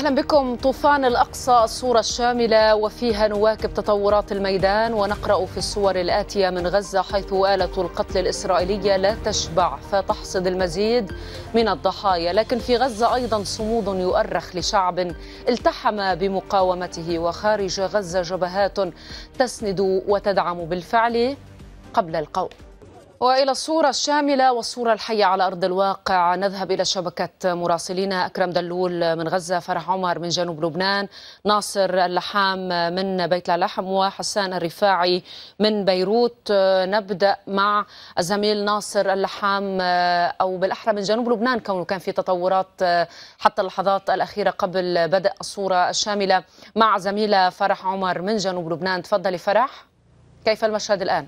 أهلا بكم. طوفان الأقصى الصورة الشاملة وفيها نواكب تطورات الميدان، ونقرأ في الصور الآتية من غزة حيث آلة القتل الإسرائيلية لا تشبع فتحصد المزيد من الضحايا، لكن في غزة أيضا صمود يؤرخ لشعب التحم بمقاومته، وخارج غزة جبهات تسند وتدعم بالفعل قبل القول. وإلى الصورة الشاملة والصورة الحية على أرض الواقع نذهب إلى شبكة مراسلينا أكرم دلول من غزة، فرح عمر من جنوب لبنان، ناصر اللحام من بيت لحم، وحسان الرفاعي من بيروت. نبدأ مع الزميل ناصر اللحام، أو بالأحرى من جنوب لبنان، كونه كان في تطورات حتى اللحظات الأخيرة قبل بدء الصورة الشاملة، مع زميلة فرح عمر من جنوب لبنان. تفضلي فرح، كيف المشهد الآن؟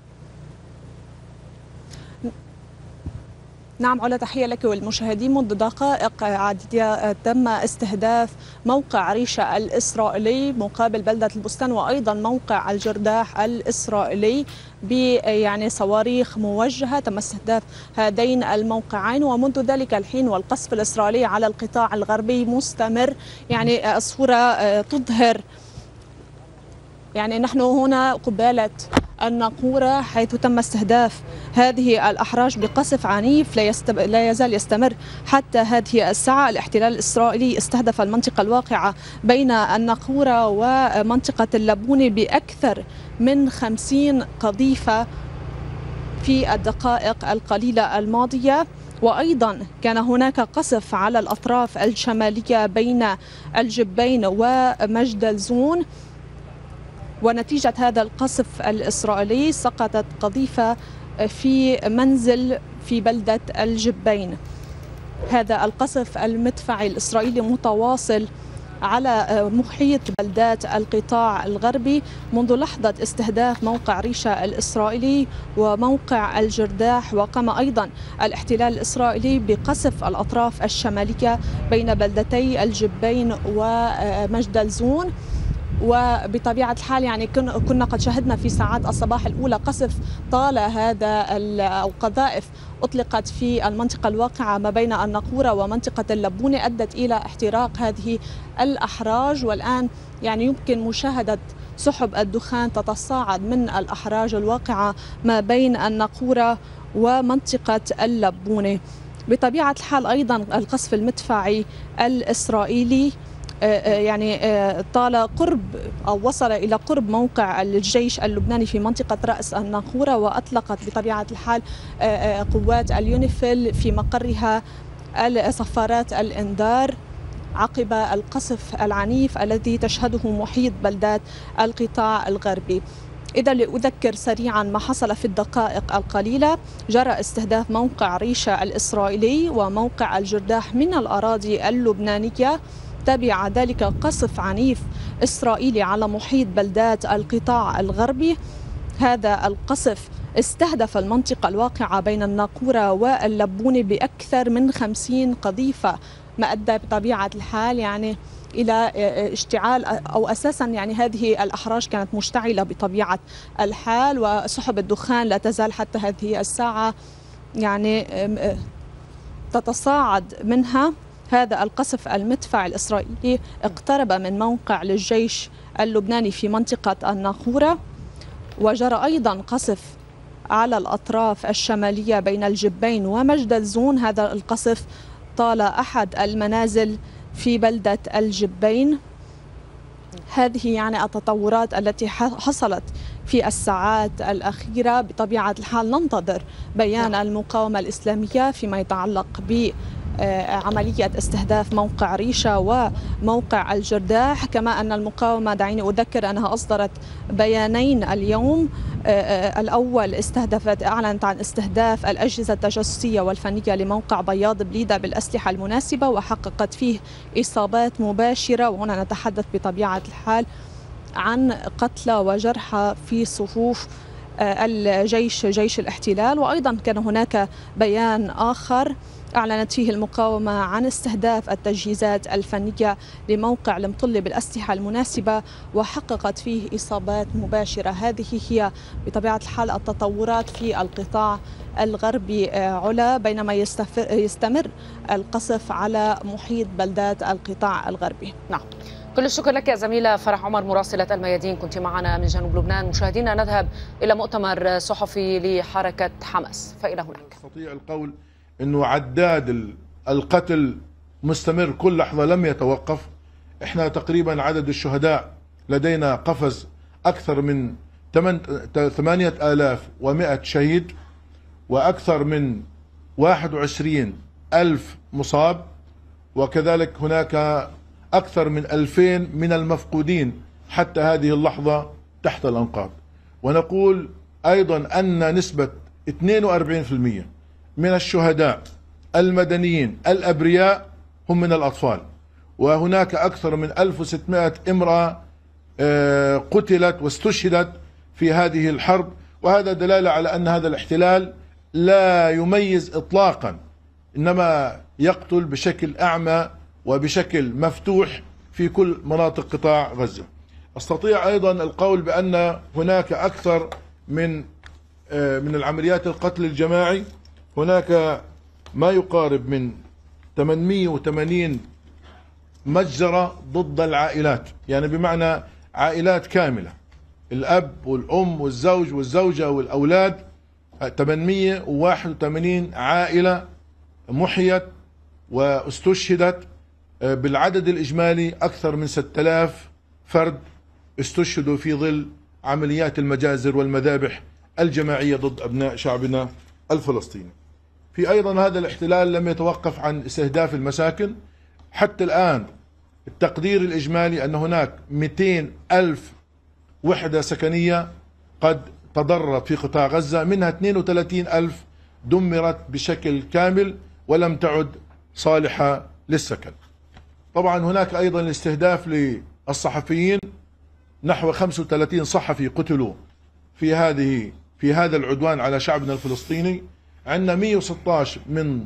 نعم علا، تحية لك والمشاهدين. منذ دقائق عديدة تم استهداف موقع ريشة الإسرائيلي مقابل بلدة البستان، وأيضا موقع الجرداح الإسرائيلي صواريخ موجهة. تم استهداف هذين الموقعين، ومنذ ذلك الحين والقصف الإسرائيلي على القطاع الغربي مستمر. الصورة تظهر نحن هنا قبالة الناقورة، حيث تم استهداف هذه الأحراج بقصف عنيف لا يزال يستمر حتى هذه الساعة. الاحتلال الإسرائيلي استهدف المنطقة الواقعة بين الناقورة ومنطقة اللبونة بأكثر من 50 قذيفة في الدقائق القليلة الماضية، وأيضا كان هناك قصف على الأطراف الشمالية بين الجبين ومجد الزون، ونتيجة هذا القصف الإسرائيلي سقطت قذيفة في منزل في بلدة الجبين. هذا القصف المدفعي الإسرائيلي متواصل على محيط بلدات القطاع الغربي منذ لحظة استهداف موقع ريشة الإسرائيلي وموقع الجرداح، وقام أيضا الاحتلال الإسرائيلي بقصف الأطراف الشمالية بين بلدتي الجبين ومجد الزون. وبطبيعة الحال كنا قد شهدنا في ساعات الصباح الأولى قصف طال هذا أو قذائف أطلقت في المنطقة الواقعة ما بين الناقورة ومنطقة اللبونة، أدت إلى احتراق هذه الأحراج، والآن يمكن مشاهدة سحب الدخان تتصاعد من الأحراج الواقعة ما بين الناقورة ومنطقة اللبونة. بطبيعة الحال أيضا القصف المدفعي الإسرائيلي طال قرب أو وصل إلى قرب موقع الجيش اللبناني في منطقة رأس الناقورة، وأطلقت بطبيعة الحال قوات اليونيفيل في مقرها صفارات الإنذار عقب القصف العنيف الذي تشهده محيط بلدات القطاع الغربي. إذا لأذكر سريعا ما حصل في الدقائق القليلة: جرى استهداف موقع ريشة الإسرائيلي وموقع الجرداح من الأراضي اللبنانية، تبع ذلك قصف عنيف إسرائيلي على محيط بلدات القطاع الغربي. هذا القصف استهدف المنطقة الواقعة بين الناقورة واللبونة بأكثر من 50 قذيفة، ما أدى بطبيعة الحال إلى اشتعال أو أساسا هذه الأحراج كانت مشتعلة بطبيعة الحال، وسحب الدخان لا تزال حتى هذه الساعة تتصاعد منها. هذا القصف المدفع الإسرائيلي اقترب من موقع للجيش اللبناني في منطقة الناقورة، وجرى أيضا قصف على الأطراف الشمالية بين الجبين ومجد الزون. هذا القصف طال أحد المنازل في بلدة الجبين. هذه التطورات التي حصلت في الساعات الأخيرة. بطبيعة الحال ننتظر بيان المقاومة الإسلامية فيما يتعلق بعملية استهداف موقع ريشة وموقع الجرداح، كما أن المقاومة، دعيني أذكر أنها أصدرت بيانين اليوم. الأول أعلنت عن استهداف الأجهزة التجسسية والفنية لموقع بياض بليدة بالأسلحة المناسبة، وحققت فيه إصابات مباشرة، وهنا نتحدث بطبيعة الحال عن قتلى وجرحى في صفوف جيش الاحتلال. وأيضا كان هناك بيان آخر أعلنت فيه المقاومة عن استهداف التجهيزات الفنية لموقع المطل بالأسلحة المناسبة، وحققت فيه إصابات مباشرة. هذه هي بطبيعة الحال التطورات في القطاع الغربي علا، بينما يستمر القصف على محيط بلدات القطاع الغربي. نعم، كل الشكر لك يا زميلة فرح عمر مراسلة الميادين، كنت معنا من جنوب لبنان. مشاهدينا نذهب إلى مؤتمر صحفي لحركة حماس، فإلى هناك. نستطيع القول أنه عداد القتل مستمر كل لحظة لم يتوقف. احنا تقريبا عدد الشهداء لدينا قفز أكثر من 8100 شهيد، وأكثر من 21,000 مصاب، وكذلك هناك أكثر من 2000 من المفقودين حتى هذه اللحظة تحت الأنقاض. ونقول أيضا أن نسبة 42% من الشهداء المدنيين الأبرياء هم من الأطفال، وهناك أكثر من 1600 امرأة قتلت واستشهدت في هذه الحرب. وهذا دلالة على أن هذا الاحتلال لا يميز إطلاقا، إنما يقتل بشكل أعمى وبشكل مفتوح في كل مناطق قطاع غزة. أستطيع أيضا القول بأن هناك أكثر من العمليات القتل الجماعي، هناك ما يقارب من 880 مجزرة ضد العائلات، يعني بمعنى عائلات كاملة، الأب والأم والزوج والزوجة والأولاد. 881 عائلة محيت واستشهدت. بالعدد الإجمالي أكثر من 6000 فرد استشهدوا في ظل عمليات المجازر والمذابح الجماعية ضد أبناء شعبنا الفلسطيني. في أيضا هذا الاحتلال لم يتوقف عن استهداف المساكن. حتى الآن التقدير الإجمالي أن هناك 200,000 وحدة سكنية قد تضررت في قطاع غزة، منها 32,000 دمرت بشكل كامل ولم تعد صالحة للسكن. طبعا هناك أيضا الاستهداف للصحفيين، نحو 35 صحفي قتلوا في هذا العدوان على شعبنا الفلسطيني. عندنا 116 من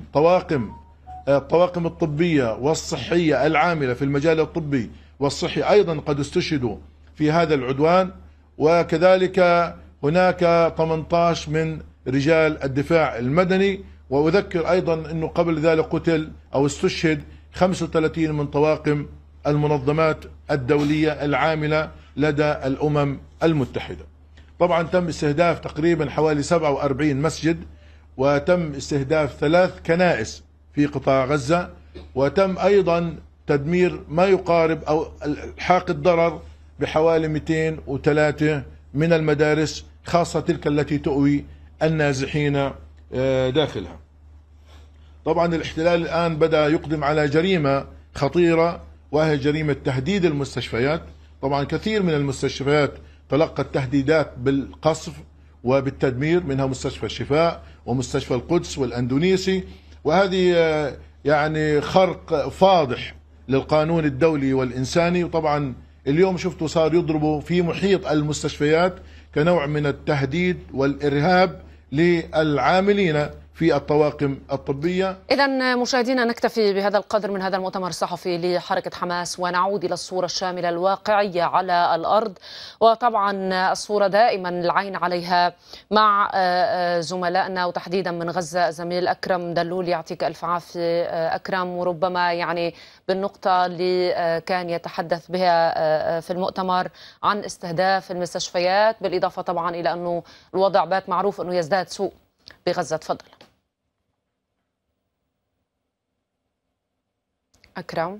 الطواقم الطبية والصحية العاملة في المجال الطبي والصحي أيضا قد استشهدوا في هذا العدوان، وكذلك هناك 18 من رجال الدفاع المدني. وأذكر أيضا أنه قبل ذلك قتل أو استشهد 35 من طواقم المنظمات الدولية العاملة لدى الأمم المتحدة. طبعا تم استهداف تقريبا حوالي 47 مسجد، وتم استهداف 3 كنائس في قطاع غزة، وتم أيضا تدمير ما يقارب أو الحاق الضرر بحوالي 203 من المدارس، خاصة تلك التي تؤوي النازحين داخلها. طبعا الاحتلال الآن بدأ يقدم على جريمة خطيرة، وهي جريمة تهديد المستشفيات. طبعا كثير من المستشفيات تلقت تهديدات بالقصف وبالتدمير، منها مستشفى الشفاء ومستشفى القدس والأندونيسي، وهذه يعني خرق فاضح للقانون الدولي والإنساني. وطبعا اليوم شفتوا صار يضربوا في محيط المستشفيات كنوع من التهديد والإرهاب للعاملين في الطواقم الطبية. إذن مشاهدينا نكتفي بهذا القدر من هذا المؤتمر الصحفي لحركة حماس، ونعود إلى الصورة الشاملة الواقعية على الأرض. وطبعا الصورة دائما العين عليها مع زملائنا وتحديدا من غزة. زميل أكرم دلول يعطيك ألف عافية أكرم، وربما يعني بالنقطة اللي كان يتحدث بها في المؤتمر عن استهداف المستشفيات، بالإضافة طبعا إلى أنه الوضع بات معروف أنه يزداد سوء بغزة. تفضل أكرم.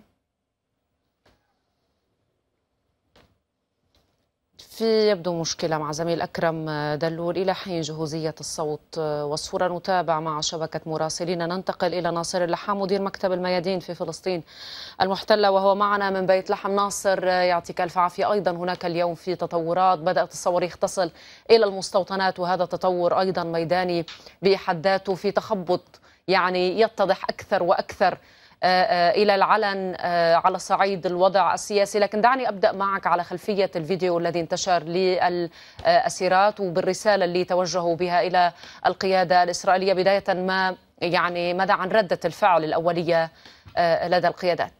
في يبدو مشكلة مع زميل أكرم دلول. إلى حين جهوزية الصوت والصورة نتابع مع شبكة مراسلين. ننتقل إلى ناصر اللحام مدير مكتب الميادين في فلسطين المحتلة، وهو معنا من بيت لحم. ناصر يعطيك ألف عافية. أيضا هناك اليوم في تطورات، بدأت الصواريخ تصل إلى المستوطنات، وهذا تطور أيضا ميداني بحد ذاته في تخبط يعني يتضح أكثر وأكثر إلى العلن على صعيد الوضع السياسي. لكن دعني أبدأ معك على خلفية الفيديو الذي انتشر للأسيرات وبالرسالة اللي توجهوا بها إلى القيادة الإسرائيلية. بداية ما يعني ماذا عن ردة الفعل الأولية لدى القيادات؟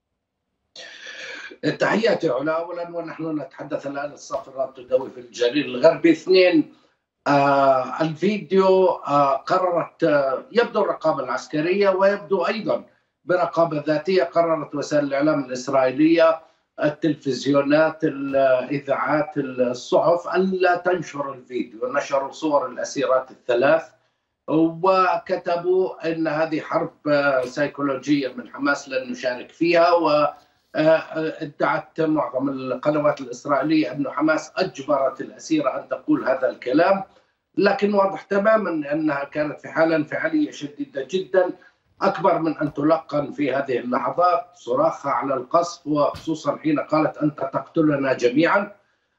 تحياتي علا. أولا ونحن نتحدث الآن الصف التدوي في الجليل الغربي. اثنين، الفيديو قررت يبدو الرقابة العسكرية ويبدو أيضا برقابة ذاتية، قررت وسائل الإعلام الإسرائيلية، التلفزيونات، الإذاعات، الصحف ألا تنشر الفيديو. نشروا صور الأسيرات الثلاث وكتبوا أن هذه حرب سيكولوجية من حماس لن نشارك فيها، وادعت معظم القنوات الإسرائيلية أن حماس أجبرت الأسيرة أن تقول هذا الكلام، لكن واضح تماما أنها كانت في حالة انفعالية شديدة جدا، أكبر من أن تلقن في هذه اللحظات، صراخها على القصف، وخصوصا حين قالت أنت تقتلنا جميعا.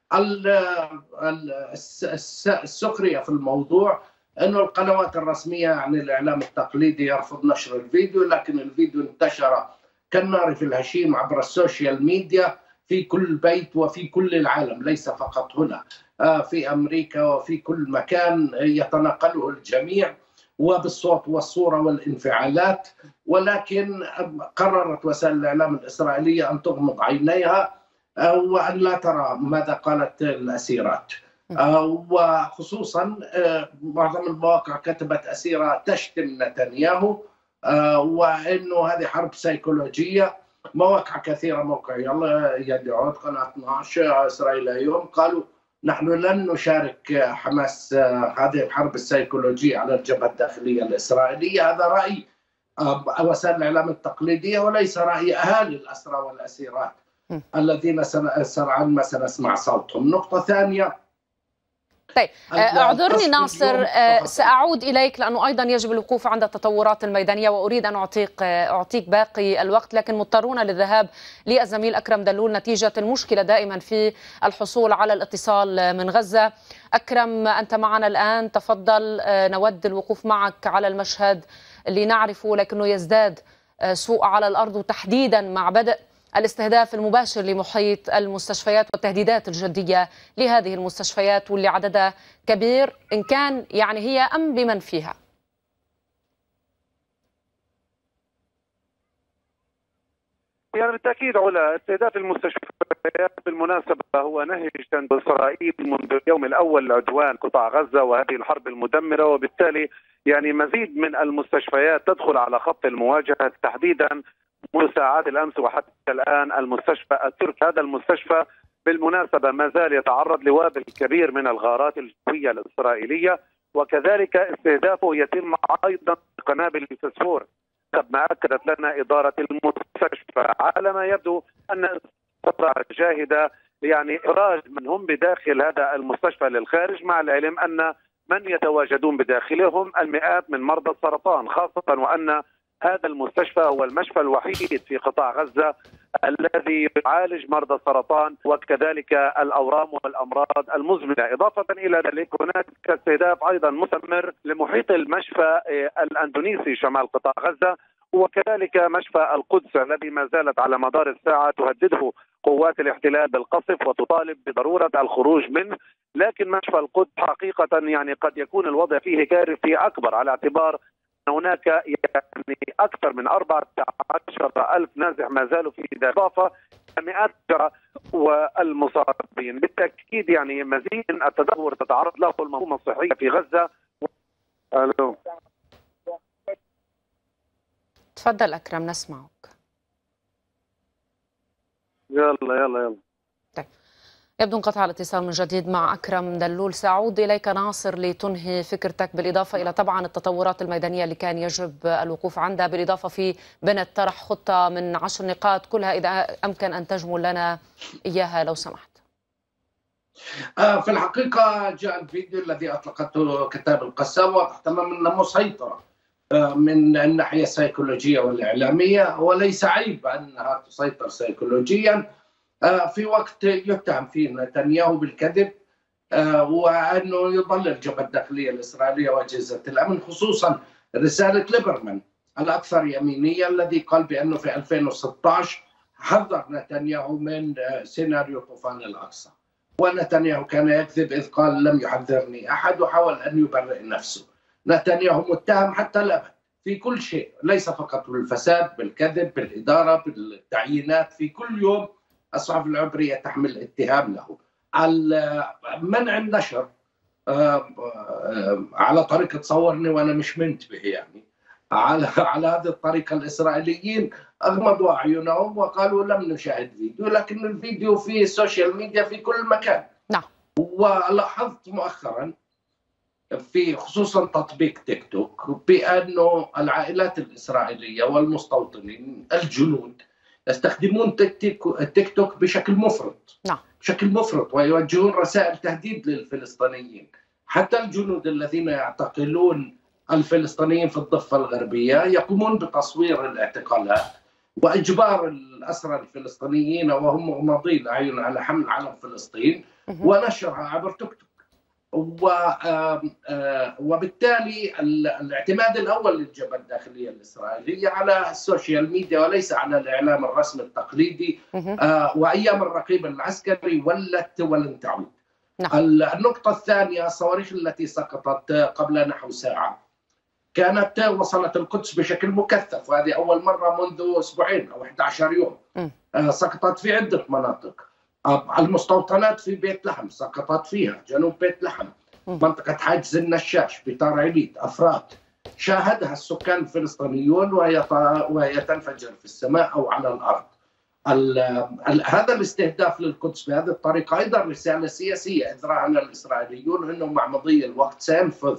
السخرية في الموضوع أن القنوات الرسمية يعني الإعلام التقليدي يرفض نشر الفيديو، لكن الفيديو انتشر كالنار في الهشيم عبر السوشيال ميديا في كل بيت وفي كل العالم، ليس فقط هنا، في أمريكا وفي كل مكان يتناقله الجميع وبالصوت والصورة والانفعالات. ولكن قررت وسائل الإعلام الإسرائيلية أن تغمض عينيها وأن لا ترى ماذا قالت الأسيرات، وخصوصا معظم المواقع كتبت أسيرة تشتم نتنياهو وأنه هذه حرب سيكولوجية. مواقع كثيرة، موقع يلا يدعوت، قناة 12، إسرائيل اليوم، قالوا نحن لن نشارك حماس هذه الحرب السيكولوجية على الجبهة الداخلية الإسرائيلية. هذا رأي وسائل الإعلام التقليدية وليس رأي أهالي الأسرى والأسيرات الذين سرعان ما سنسمع صوتهم. نقطة ثانية، طيب اعذرني ناصر، سأعود إليك لأنه أيضا يجب الوقوف عند التطورات الميدانية وأريد أن أعطيك باقي الوقت، لكن مضطرون للذهاب للزميل أكرم دلول نتيجة المشكلة دائما في الحصول على الاتصال من غزة. أكرم، أنت معنا الآن، تفضل، نود الوقوف معك على المشهد اللي نعرفه لكنه يزداد سوء على الأرض، وتحديدا مع بدء الاستهداف المباشر لمحيط المستشفيات والتهديدات الجدية لهذه المستشفيات واللي عددها كبير، إن كان يعني هي أم بمن فيها. يعني بالتأكيد علا، استهداف المستشفيات بالمناسبة هو نهج إسرائيل منذ اليوم الأول لعدوان قطاع غزة وهذه الحرب المدمرة، وبالتالي يعني مزيد من المستشفيات تدخل على خط المواجهة، تحديدا منذ ساعات الأمس وحتى الآن المستشفى التركي. هذا المستشفى بالمناسبة ما زال يتعرض لوابل كبير من الغارات الجوية الإسرائيلية، وكذلك استهدافه يتم أيضا قنابل الفسفور ما أكدت لنا إدارة المستشفى. على ما يبدو أن الإدارة جاهدة يعني إخراج من هم بداخل هذا المستشفى للخارج، مع العلم أن من يتواجدون بداخلهم المئات من مرضى السرطان، خاصة وأن هذا المستشفى هو المشفى الوحيد في قطاع غزة الذي يعالج مرضى السرطان وكذلك الأورام والأمراض المزمنة. إضافة إلى ذلك هناك استهداف أيضا مستمر لمحيط المشفى الأندونيسي شمال قطاع غزة، وكذلك مشفى القدس الذي ما زالت على مدار الساعة تهدده قوات الاحتلال بالقصف وتطالب بضرورة الخروج منه. لكن مشفى القدس حقيقة يعني قد يكون الوضع فيه كارثي أكبر، على اعتبار هناك يعني أكثر من 14,000 نازح ما زالوا في إضافة مئات والمصابين. بالتأكيد يعني مزيد من التدهور تتعرض له المنظومة الصحية في غزة. ألو. تفضل أكرم، نسمعك. يلا طيب، يبدو انقطع الاتصال من جديد مع أكرم دلول. سأعود إليك ناصر لتنهي فكرتك، بالإضافة إلى طبعا التطورات الميدانية اللي كان يجب الوقوف عندها، بالإضافة في بنت طرح خطة من 10 نقاط كلها، إذا أمكن أن تجمل لنا إياها لو سمحت. في الحقيقة جاء الفيديو الذي أطلقته كتاب القسام واضح تماما أنه مسيطرة من الناحية السيكولوجية والإعلامية، وليس عيب أنها تسيطر سيكولوجيا في وقت يتهم فيه نتنياهو بالكذب وأنه يضلل الجبهة الداخلية الإسرائيلية وأجهزة الأمن، خصوصا رسالة ليبرمان الأكثر يمينية الذي قال بأنه في 2016 حذر نتنياهو من سيناريو طوفان الأقصى، ونتنياهو كان يكذب إذ قال لم يحذرني أحد، وحاول أن يبرئ نفسه. نتنياهو متهم حتى الأبد في كل شيء، ليس فقط بالفساد، بالكذب، بالإدارة، بالتعيينات. في كل يوم الصحف العبرية تحمل اتهام له. منع النشر على طريقة صورني وأنا مش منتبه يعني على هذه الطريقة. الإسرائيليين أغمضوا أعينهم وقالوا لم نشاهد فيديو، لكن الفيديو في السوشيال ميديا في كل مكان. نعم. ولاحظت مؤخرا في خصوصا تطبيق تيك توك بأنه العائلات الإسرائيلية والمستوطنين الجنود يستخدمون التيك توك بشكل مفرط. نعم. بشكل مفرط، ويوجهون رسائل تهديد للفلسطينيين. حتى الجنود الذين يعتقلون الفلسطينيين في الضفة الغربية يقومون بتصوير الاعتقالات وإجبار الأسرى الفلسطينيين وهم مغمضين الأعين على حمل علم فلسطين ونشرها عبر تيك توك. وبالتالي الاعتماد الأول للجبهة الداخلية الإسرائيلية على السوشيال ميديا وليس على الإعلام الرسمي التقليدي. وأيام الرقيب العسكري ولن تعود. النقطة الثانية، الصواريخ التي سقطت قبل نحو ساعة كانت وصلت القدس بشكل مكثف، وهذه أول مرة منذ أسبوعين أو 11 يوم. سقطت في عدة مناطق. المستوطنات في بيت لحم سقطت فيها، جنوب بيت لحم، منطقة حاجز النشاش، بتار عليت، أفرات، شاهدها السكان الفلسطينيون وهي تنفجر في السماء أو على الأرض. هذا الاستهداف للقدس بهذه الطريقة أيضا رسالة سياسية، إذ راهن الإسرائيليون أنه مع مضي الوقت سينفذ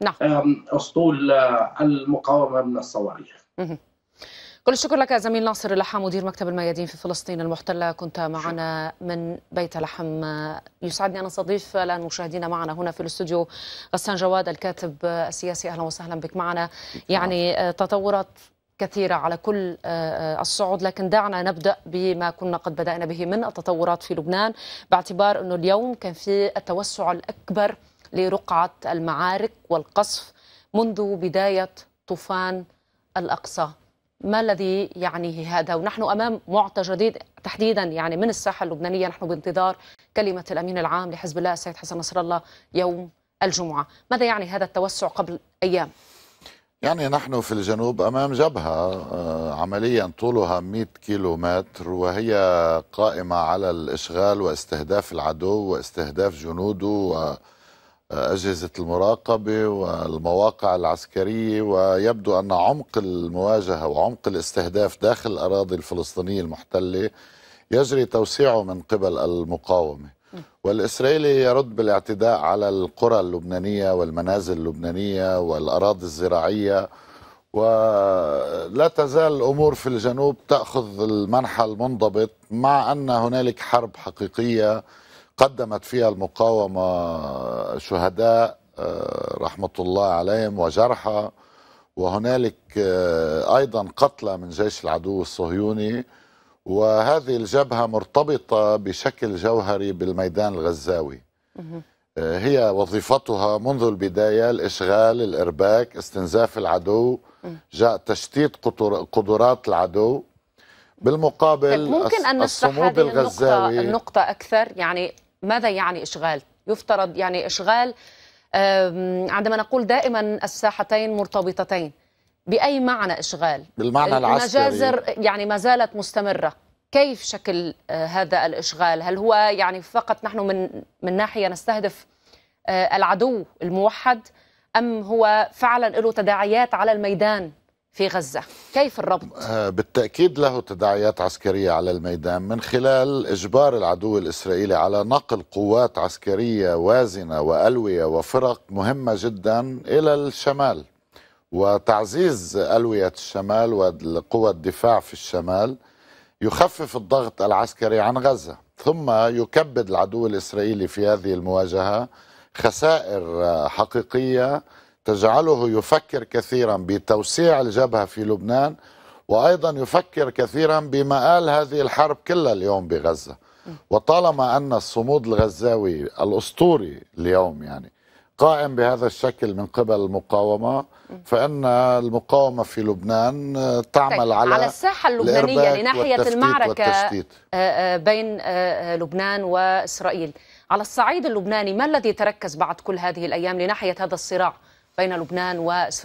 أسطول المقاومة من الصواريخ. كل الشكر لك زميل ناصر اللحام، مدير مكتب الميادين في فلسطين المحتلة، كنت معنا من بيت لحم. يسعدني أن أستضيف الآن مشاهدينا معنا هنا في الاستوديو غسان جواد الكاتب السياسي. أهلا وسهلا بك معنا. يعني تطورات كثيرة على كل الصعود، لكن دعنا نبدأ بما كنا قد بدأنا به من التطورات في لبنان، باعتبار أنه اليوم كان في التوسع الأكبر لرقعة المعارك والقصف منذ بداية طوفان الأقصى. ما الذي يعنيه هذا؟ ونحن أمام معطى جديد تحديدا يعني من الساحة اللبنانية. نحن بانتظار كلمة الأمين العام لحزب الله السيد حسن نصر الله يوم الجمعة. ماذا يعني هذا التوسع قبل أيام؟ يعني نحن في الجنوب أمام جبهة عمليا طولها 100 كيلومتر، وهي قائمة على الإشغال واستهداف العدو واستهداف جنوده وأجهزة المراقبة والمواقع العسكرية. ويبدو أن عمق المواجهة وعمق الاستهداف داخل الأراضي الفلسطينية المحتلة يجري توسيعه من قبل المقاومة. والإسرائيلي يرد بالاعتداء على القرى اللبنانية والمنازل اللبنانية والأراضي الزراعية، ولا تزال الأمور في الجنوب تأخذ المنحى المنضبط، مع أن هنالك حرب حقيقية قدمت فيها المقاومة شهداء رحمة الله عليهم وجرحى، وهنالك أيضا قتلى من جيش العدو الصهيوني. وهذه الجبهة مرتبطة بشكل جوهري بالميدان الغزاوي. هي وظيفتها منذ البداية الإشغال، الإرباك، استنزاف العدو، جاء تشتيت قدرات العدو. بالمقابل ممكن أن نشرح الصمود هذه الغزاوي النقطة أكثر؟ يعني ماذا يعني إشغال؟ يفترض يعني إشغال، عندما نقول دائما الساحتين مرتبطتين، بأي معنى إشغال؟ بالمعنى العسكري. المجازر يعني ما زالت مستمرة. كيف شكل هذا الإشغال؟ هل هو يعني فقط نحن من ناحية نستهدف العدو الموحد، أم هو فعلا له تداعيات على الميدان في غزة؟ كيف الربط؟ بالتأكيد له تداعيات عسكرية على الميدان من خلال إجبار العدو الإسرائيلي على نقل قوات عسكرية وازنة وألوية وفرق مهمة جدا إلى الشمال، وتعزيز ألوية الشمال وقوى الدفاع في الشمال يخفف الضغط العسكري عن غزة. ثم يكبد العدو الإسرائيلي في هذه المواجهة خسائر حقيقية تجعله يفكر كثيرا بتوسيع الجبهة في لبنان، وأيضا يفكر كثيرا بمآل هذه الحرب كلها اليوم بغزة. وطالما أن الصمود الغزاوي الأسطوري اليوم يعني قائم بهذا الشكل من قبل المقاومة، فإن المقاومة في لبنان تعمل على الساحة اللبنانية لناحية المعركة بين لبنان وإسرائيل. على الصعيد اللبناني ما الذي تركز بعد كل هذه الأيام لناحية هذا الصراع بين لبنان وإسرائيل؟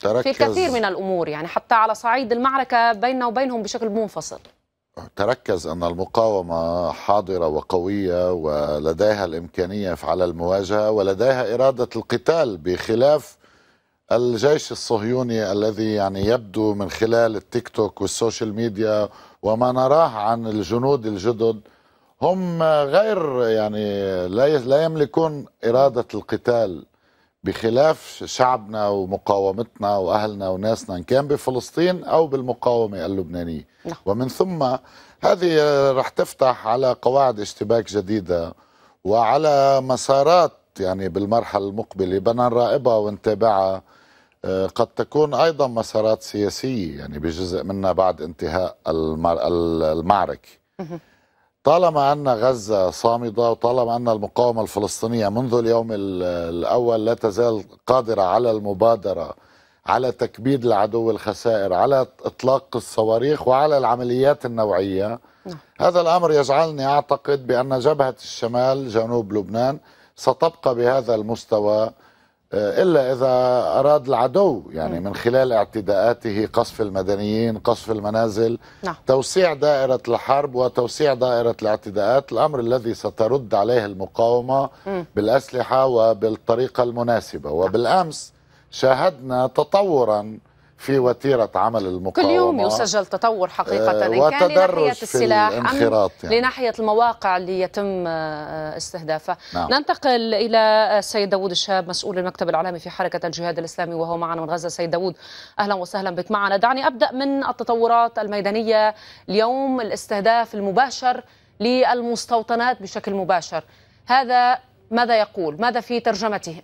في الكثير من الأمور، يعني حتى على صعيد المعركة بيننا وبينهم بشكل منفصل. تركز أن المقاومة حاضرة وقوية ولديها الإمكانية على المواجهة ولديها إرادة القتال، بخلاف الجيش الصهيوني الذي يعني يبدو من خلال التيك توك والسوشيال ميديا وما نراه عن الجنود الجدد هم غير يعني لا يملكون إرادة القتال، بخلاف شعبنا ومقاومتنا وأهلنا وناسنا إن كان بفلسطين أو بالمقاومة اللبنانية. ومن ثم هذه رح تفتح على قواعد اشتباك جديدة وعلى مسارات يعني بالمرحلة المقبلة بدنا نراقبها ونتابعها، قد تكون أيضا مسارات سياسية يعني بجزء منها بعد انتهاء المعركة. طالما أن غزة صامدة وطالما أن المقاومة الفلسطينية منذ اليوم الأول لا تزال قادرة على المبادرة، على تكبيد العدو الخسائر، على إطلاق الصواريخ وعلى العمليات النوعية، هذا الأمر يجعلني أعتقد بأن جبهة الشمال جنوب لبنان ستبقى بهذا المستوى، إلا إذا أراد العدو يعني من خلال اعتداءاته قصف المدنيين، قصف المنازل، توسيع دائرة الحرب وتوسيع دائرة الاعتداءات، الأمر الذي سترد عليه المقاومة بالأسلحة وبالطريقة المناسبة. وبالأمس شاهدنا تطورا في وتيرة عمل المقاومة، كل يوم يسجل تطور حقيقة، إن كان لناحية السلاح أم يعني لناحية المواقع اللي يتم استهدافها. ننتقل إلى السيد داود الشاب، مسؤول المكتب الإعلامي في حركة الجهاد الإسلامي وهو معنا من غزة. سيد داود، أهلا وسهلا بك معنا. دعني أبدأ من التطورات الميدانية اليوم، الاستهداف المباشر للمستوطنات بشكل مباشر، هذا ماذا يقول؟ ماذا في ترجمته؟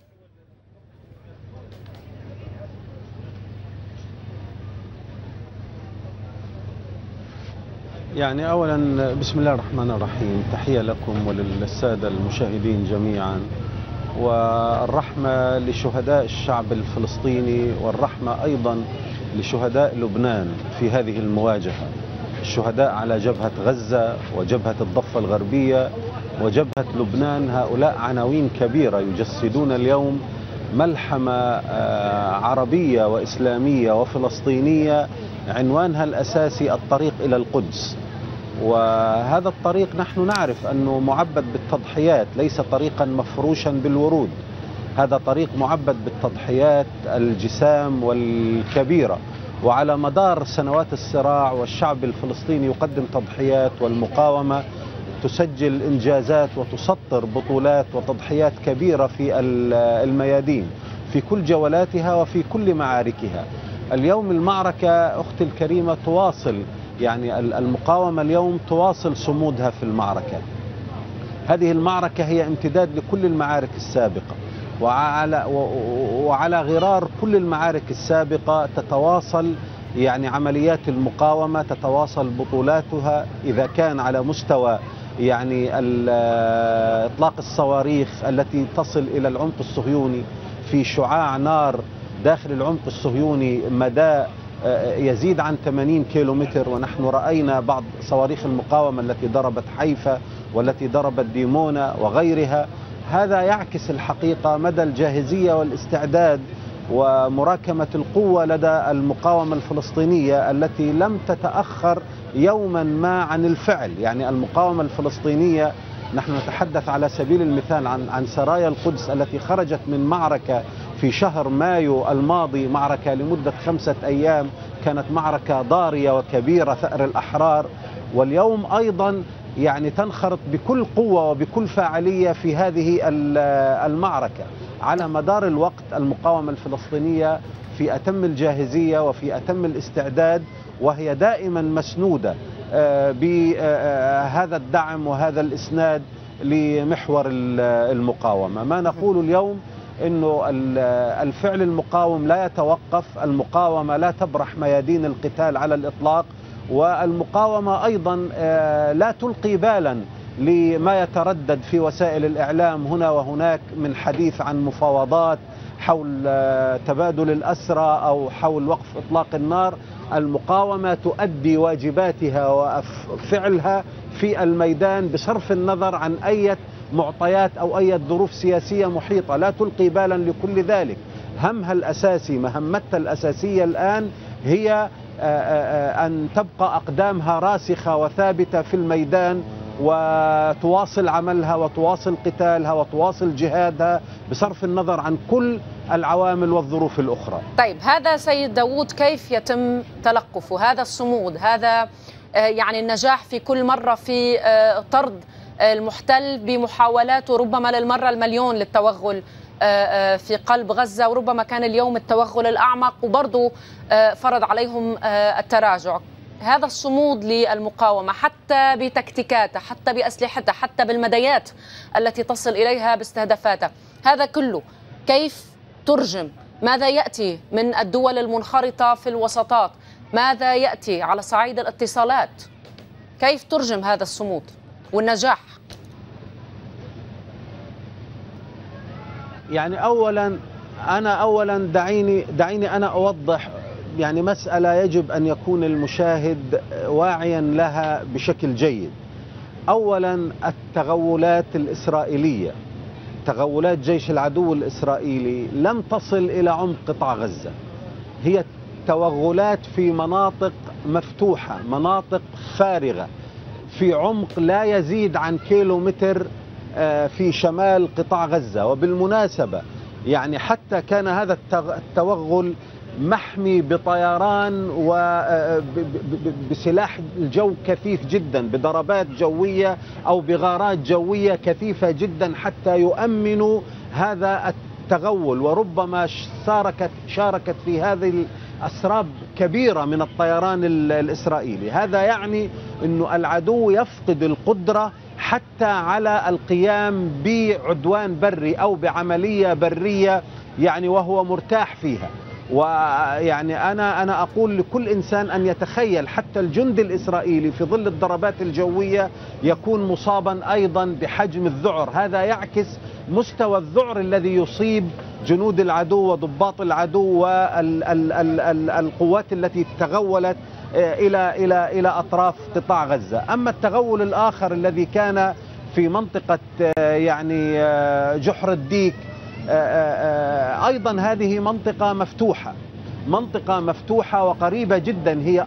يعني أولا بسم الله الرحمن الرحيم، تحية لكم وللسادة المشاهدين جميعا، والرحمة لشهداء الشعب الفلسطيني والرحمة أيضا لشهداء لبنان في هذه المواجهة، الشهداء على جبهة غزة وجبهة الضفة الغربية وجبهة لبنان. هؤلاء عناوين كبيرة يجسدون اليوم ملحمة عربية وإسلامية وفلسطينية عنوانها الأساسي الطريق إلى القدس. وهذا الطريق نحن نعرف أنه معبد بالتضحيات، ليس طريقا مفروشا بالورود، هذا طريق معبد بالتضحيات الجسام والكبيرة. وعلى مدار سنوات الصراع والشعب الفلسطيني يقدم تضحيات، والمقاومة تسجل إنجازات وتسطر بطولات وتضحيات كبيرة في الميادين في كل جولاتها وفي كل معاركها. اليوم المعركة أختي الكريمة تواصل، يعني المقاومة اليوم تواصل صمودها في المعركة. هذه المعركة هي امتداد لكل المعارك السابقة، وعلى غرار كل المعارك السابقة تتواصل يعني عمليات المقاومة، تتواصل بطولاتها، إذا كان على مستوى يعني إطلاق الصواريخ التي تصل إلى العمق الصهيوني في شعاع نار داخل العمق الصهيوني مدى يزيد عن 80 كيلومتر. ونحن رأينا بعض صواريخ المقاومة التي ضربت حيفا والتي ضربت ديمونة وغيرها. هذا يعكس الحقيقة مدى الجاهزية والاستعداد ومراكمة القوة لدى المقاومة الفلسطينية التي لم تتأخر يوما ما عن الفعل. يعني المقاومة الفلسطينية، نحن نتحدث على سبيل المثال عن سرايا القدس التي خرجت من معركة في شهر مايو الماضي، معركة لمدة 5 أيام، كانت معركة ضارية وكبيرة ثأر الأحرار، واليوم أيضا يعني تنخرط بكل قوة وبكل فاعلية في هذه المعركة. على مدار الوقت المقاومة الفلسطينية في أتم الجاهزية وفي أتم الاستعداد، وهي دائما مسنودة بهذا الدعم وهذا الإسناد لمحور المقاومة. ما نقول اليوم أنه الفعل المقاوم لا يتوقف، المقاومة لا تبرح ميادين القتال على الإطلاق، والمقاومة أيضا لا تلقي بالا لما يتردد في وسائل الإعلام هنا وهناك من حديث عن مفاوضات حول تبادل الأسرى أو حول وقف إطلاق النار. المقاومة تؤدي واجباتها وفعلها في الميدان بصرف النظر عن أي معطيات أو أي ظروف سياسية محيطة، لا تلقي بالا لكل ذلك. همها الأساسي، مهمتها الأساسية الآن هي أن تبقى أقدامها راسخة وثابتة في الميدان، وتواصل عملها وتواصل قتالها وتواصل جهادها بصرف النظر عن كل العوامل والظروف الأخرى. طيب هذا سيد داوود كيف يتم تلقفه هذا الصمود، هذا يعني النجاح في كل مرة في طرد المحتل بمحاولاته ربما للمرة المليون للتوغل في قلب غزة، وربما كان اليوم التوغل الأعمق وبرضه فرض عليهم التراجع. هذا الصمود للمقاومة حتى بتكتيكاتها، حتى بأسلحتها، حتى بالمديات التي تصل إليها باستهدافاتها، هذا كله كيف ترجم؟ ماذا يأتي من الدول المنخرطة في الوسطات؟ ماذا يأتي على صعيد الاتصالات؟ كيف ترجم هذا الصمود والنجاح؟ يعني أولا دعيني أنا أوضح يعني مسألة يجب أن يكون المشاهد واعيا لها بشكل جيد. أولا التغولات الإسرائيلية، تغولات جيش العدو الإسرائيلي لم تصل إلى عمق قطاع غزة، هي توغلات في مناطق مفتوحة، مناطق فارغة في عمق لا يزيد عن كيلومتر في شمال قطاع غزة. وبالمناسبة يعني حتى كان هذا التوغل محمي بطيران وبسلاح الجو كثيف جدا، بضربات جوية أو بغارات جوية كثيفة جدا حتى يؤمنوا هذا التغول. وربما شاركت في هذه أسراب كبيرة من الطيران الإسرائيلي. هذا يعني أنه العدو يفقد القدرة حتى على القيام بعدوان بري أو بعملية برية يعني وهو مرتاح فيها. ويعني أنا أقول لكل إنسان أن يتخيل حتى الجندي الإسرائيلي في ظل الضربات الجوية يكون مصابا أيضا بحجم الذعر. هذا يعكس مستوى الذعر الذي يصيب جنود العدو وضباط العدو والقوات التي تغولت إلى أطراف قطاع غزة. أما التغول الآخر الذي كان في منطقة يعني جحر الديك، أيضا هذه منطقة مفتوحة وقريبة جدا، هي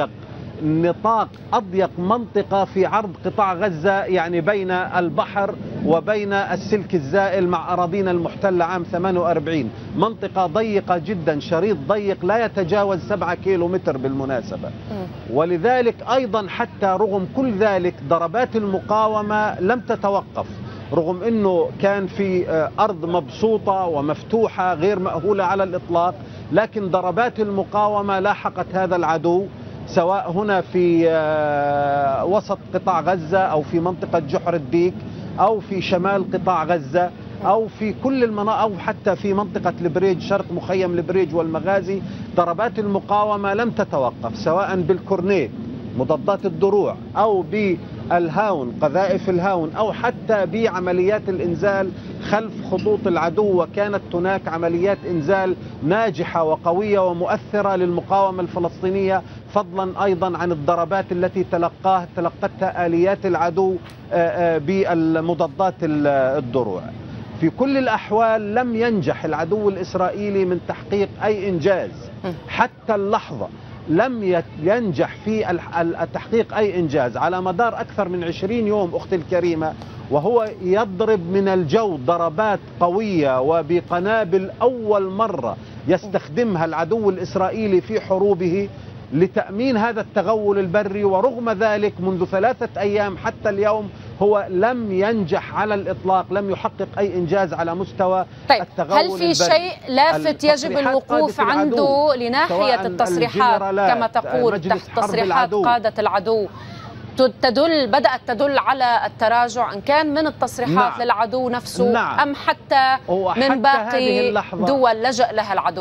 أضيق منطقة في عرض قطاع غزة، يعني بين البحر وبين السلك الزائل مع أراضينا المحتلة عام 48. منطقة ضيقة جدا، شريط ضيق لا يتجاوز 7 كيلومتر بالمناسبة. ولذلك أيضا حتى رغم كل ذلك ضربات المقاومة لم تتوقف، رغم أنه كان في أرض مبسوطة ومفتوحة غير مأهولة على الإطلاق، لكن ضربات المقاومة لاحقت هذا العدو سواء هنا في وسط قطاع غزة أو في منطقة جحر الديك أو في شمال قطاع غزة أو في كل المناطق أو حتى في منطقة البريج، شرق مخيم البريج والمغازي. ضربات المقاومة لم تتوقف سواء بالكورنيت مضادات الدروع أو بالهاون قذائف الهاون أو حتى بعمليات الإنزال خلف خطوط العدو. وكانت هناك عمليات إنزال ناجحة وقوية ومؤثرة للمقاومة الفلسطينية، فضلا أيضا عن الضربات التي تلقتها آليات العدو بالمضادات الدروع. في كل الأحوال لم ينجح العدو الإسرائيلي من تحقيق أي إنجاز حتى اللحظة، لم ينجح في التحقيق أي إنجاز على مدار أكثر من 20 يوم أختي الكريمة، وهو يضرب من الجو ضربات قوية وبقنابل أول مرة يستخدمها العدو الإسرائيلي في حروبه لتأمين هذا التغول البري. ورغم ذلك منذ 3 أيام حتى اليوم هو لم ينجح على الطلاق، لم يحقق أي إنجاز على مستوى التغول هل في شيء لافت يجب الوقوف عنده لناحية التصريحات كما تقول تصريحات قادة العدو بدأت تدل على التراجع، إن كان من التصريحات للعدو نفسه أم حتى من باقي دول لجأ لها العدو؟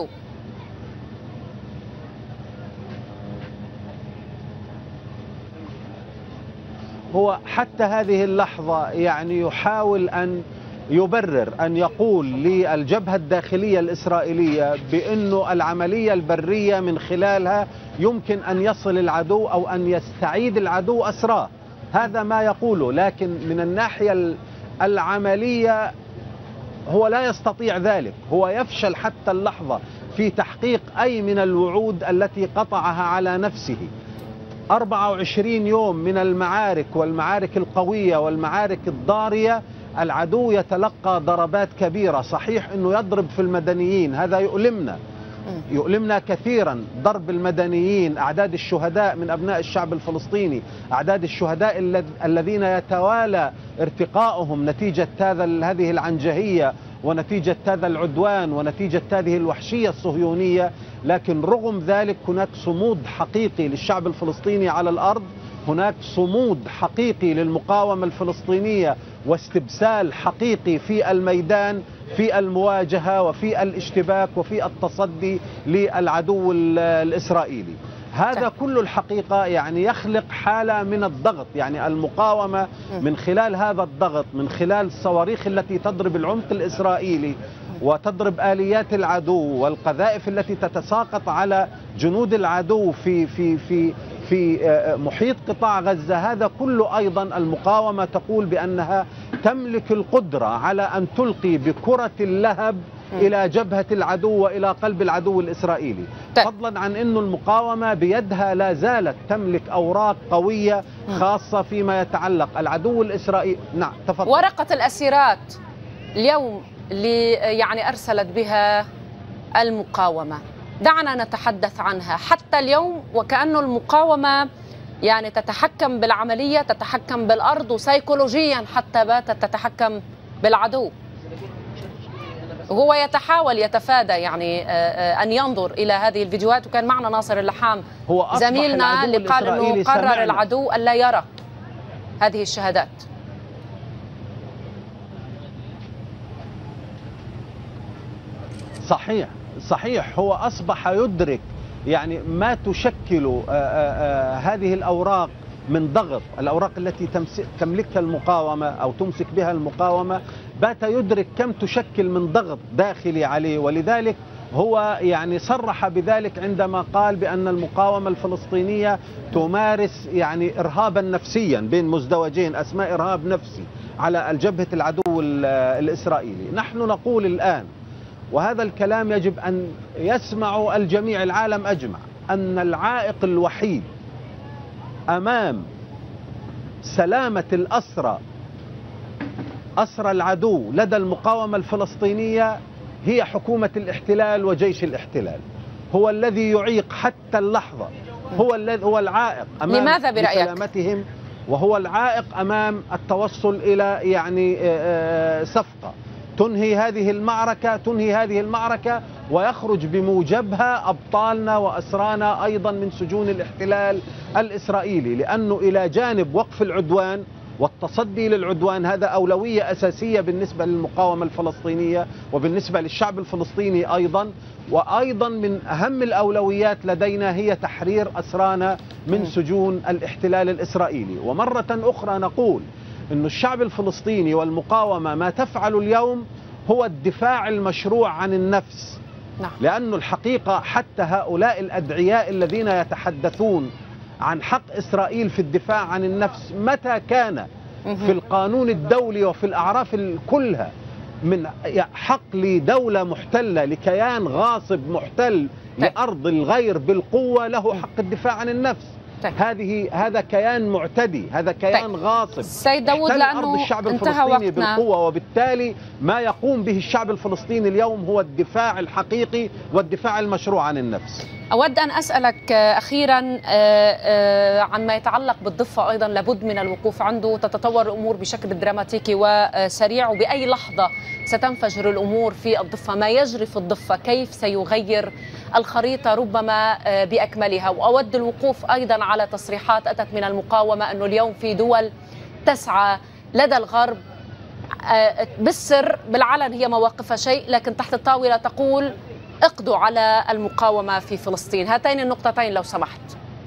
هو حتى هذه اللحظة يعني يحاول أن يبرر، أن يقول للجبهة الداخلية الإسرائيلية بأنه العملية البرية من خلالها يمكن أن يصل العدو أو أن يستعيد العدو أسراه، هذا ما يقوله. لكن من الناحية العملية هو لا يستطيع ذلك، هو يفشل حتى اللحظة في تحقيق أي من الوعود التي قطعها على نفسه. 24 يوم من المعارك والمعارك القوية والمعارك الضارية، العدو يتلقى ضربات كبيرة. صحيح أنه يضرب في المدنيين، هذا يؤلمنا كثيرا، ضرب المدنيين، أعداد الشهداء من أبناء الشعب الفلسطيني، أعداد الشهداء الذين يتوالى ارتقاؤهم نتيجة هذه العنجهية ونتيجة هذا العدوان ونتيجة هذه الوحشية الصهيونية. لكن رغم ذلك هناك صمود حقيقي للشعب الفلسطيني على الأرض، هناك صمود حقيقي للمقاومة الفلسطينية واستبسال حقيقي في الميدان، في المواجهة وفي الاشتباك وفي التصدي للعدو الإسرائيلي. هذا كل الحقيقة يعني يخلق حالة من الضغط، يعني المقاومة من خلال هذا الضغط، من خلال الصواريخ التي تضرب العمق الإسرائيلي وتضرب آليات العدو والقذائف التي تتساقط على جنود العدو في محيط قطاع غزة، هذا كله أيضا المقاومة تقول بأنها تملك القدرة على أن تلقي بكرة اللهب إلى جبهة العدو وإلى قلب العدو الإسرائيلي. فضلا عن أن المقاومة بيدها لا زالت تملك أوراق قوية خاصة فيما يتعلق العدو الإسرائيلي. نعم تفضل. ورقة الأسيرات اليوم اللي يعني أرسلت بها المقاومة، دعنا نتحدث عنها. حتى اليوم وكأنه المقاومة يعني تتحكم بالعملية، تتحكم بالأرض، وسيكولوجيا حتى باتت تتحكم بالعدو. وهو يتحاول يتفادى يعني أن ينظر إلى هذه الفيديوهات. وكان معنا ناصر اللحام زميلنا اللي قال أنه قرر العدو ألا يرى هذه الشهادات. صحيح هو أصبح يدرك يعني ما تشكل هذه الأوراق من ضغط، الأوراق التي تملكها المقاومة أو تمسك بها المقاومة، بات يدرك كم تشكل من ضغط داخلي عليه. ولذلك هو يعني صرح بذلك عندما قال بأن المقاومة الفلسطينية تمارس يعني إرهابا نفسيا بين مزدوجين، أسماء إرهاب نفسي على الجبهة العدو الإسرائيلي. نحن نقول الآن، وهذا الكلام يجب أن يسمع الجميع، العالم أجمع، أن العائق الوحيد أمام سلامة الأسرى، أسرى العدو لدى المقاومة الفلسطينية، هي حكومة الاحتلال وجيش الاحتلال. هو الذي يعيق حتى اللحظة، هو العائق أمام لماذا برأيك؟ سلامتهم، وهو العائق أمام التوصل إلى يعني صفقة تنهي هذه المعركة ويخرج بموجبها أبطالنا وأسرانا أيضا من سجون الاحتلال الإسرائيلي. لأنه إلى جانب وقف العدوان والتصدي للعدوان، هذا أولوية أساسية بالنسبة للمقاومة الفلسطينية وبالنسبة للشعب الفلسطيني أيضا. وأيضا من أهم الأولويات لدينا هي تحرير أسرانا من سجون الاحتلال الإسرائيلي. ومرة أخرى نقول أن الشعب الفلسطيني والمقاومة ما تفعل اليوم هو الدفاع المشروع عن النفس. لأن الحقيقة حتى هؤلاء الأدعياء الذين يتحدثون عن حق إسرائيل في الدفاع عن النفس، متى كان في القانون الدولي وفي الأعراف كلها من حق لدولة محتلة، لكيان غاصب محتل لأرض الغير بالقوة، له حق الدفاع عن النفس؟ هذا كيان معتدي، هذا كيان غاصب. سيد داود، لأنه أرض الشعب الفلسطيني بالقوة، وبالتالي ما يقوم به الشعب الفلسطيني اليوم هو الدفاع الحقيقي والدفاع المشروع عن النفس. أود أن أسألك أخيرا عن ما يتعلق بالضفة. أيضا لابد من الوقوف عنده. تتطور الأمور بشكل دراماتيكي وسريع، وبأي لحظة ستنفجر الأمور في الضفة. ما يجري في الضفة كيف سيغير الخريطة ربما بأكملها؟ وأود الوقوف أيضا على تصريحات أتت من المقاومة أنه اليوم في دول تسعى لدى الغرب بالسر، بالعلن هي مواقفها شيء، لكن تحت الطاولة تقول اقضوا على المقاومة في فلسطين. هاتين النقطتين لو سمحت.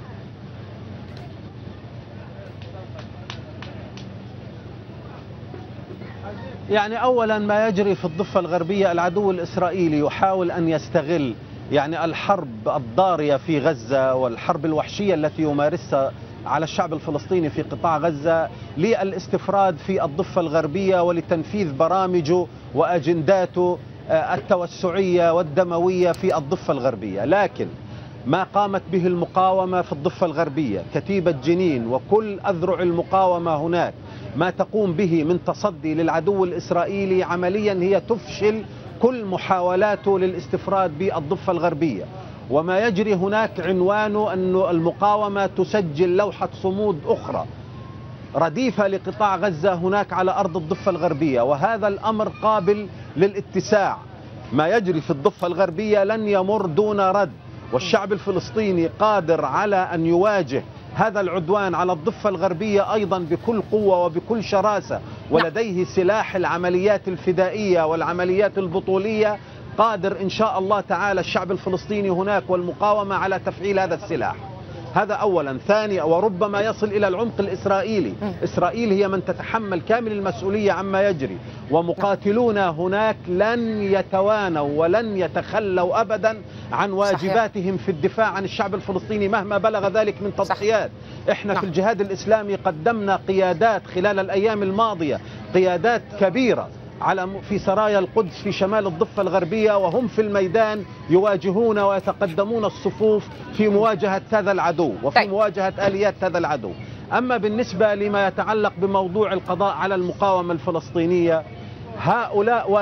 يعني أولا ما يجري في الضفة الغربية، العدو الإسرائيلي يحاول أن يستغل يعني الحرب الضارية في غزة والحرب الوحشية التي يمارسها على الشعب الفلسطيني في قطاع غزة للاستفراد في الضفة الغربية ولتنفيذ برامجه وأجنداته التوسعية والدموية في الضفة الغربية. لكن ما قامت به المقاومة في الضفة الغربية، كتيبة جنين وكل أذرع المقاومة هناك، ما تقوم به من تصدي للعدو الإسرائيلي عمليا هي تفشل كل محاولاته للاستفراد بالضفة الغربية. وما يجري هناك عنوانه أن المقاومة تسجل لوحة صمود أخرى رديفة لقطاع غزة هناك على أرض الضفة الغربية، وهذا الأمر قابل للاتساع. ما يجري في الضفة الغربية لن يمر دون رد، والشعب الفلسطيني قادر على أن يواجه هذا العدوان على الضفة الغربية أيضا بكل قوة وبكل شراسة، ولديه سلاح العمليات الفدائية والعمليات البطولية. قادر إن شاء الله تعالى الشعب الفلسطيني هناك والمقاومة على تفعيل هذا السلاح. هذا أولا. ثانيا، وربما يصل إلى العمق الإسرائيلي. إسرائيل هي من تتحمل كامل المسؤولية عما يجري، ومقاتلونا هناك لن يتوانوا ولن يتخلوا أبدا عن واجباتهم في الدفاع عن الشعب الفلسطيني مهما بلغ ذلك من تضحيات. احنا في الجهاد الإسلامي قدمنا قيادات خلال الأيام الماضية، قيادات كبيرة في سرايا القدس في شمال الضفة الغربية، وهم في الميدان يواجهون ويتقدمون الصفوف في مواجهة هذا العدو وفي مواجهة آليات هذا العدو. أما بالنسبة لما يتعلق بموضوع القضاء على المقاومة الفلسطينية، هؤلاء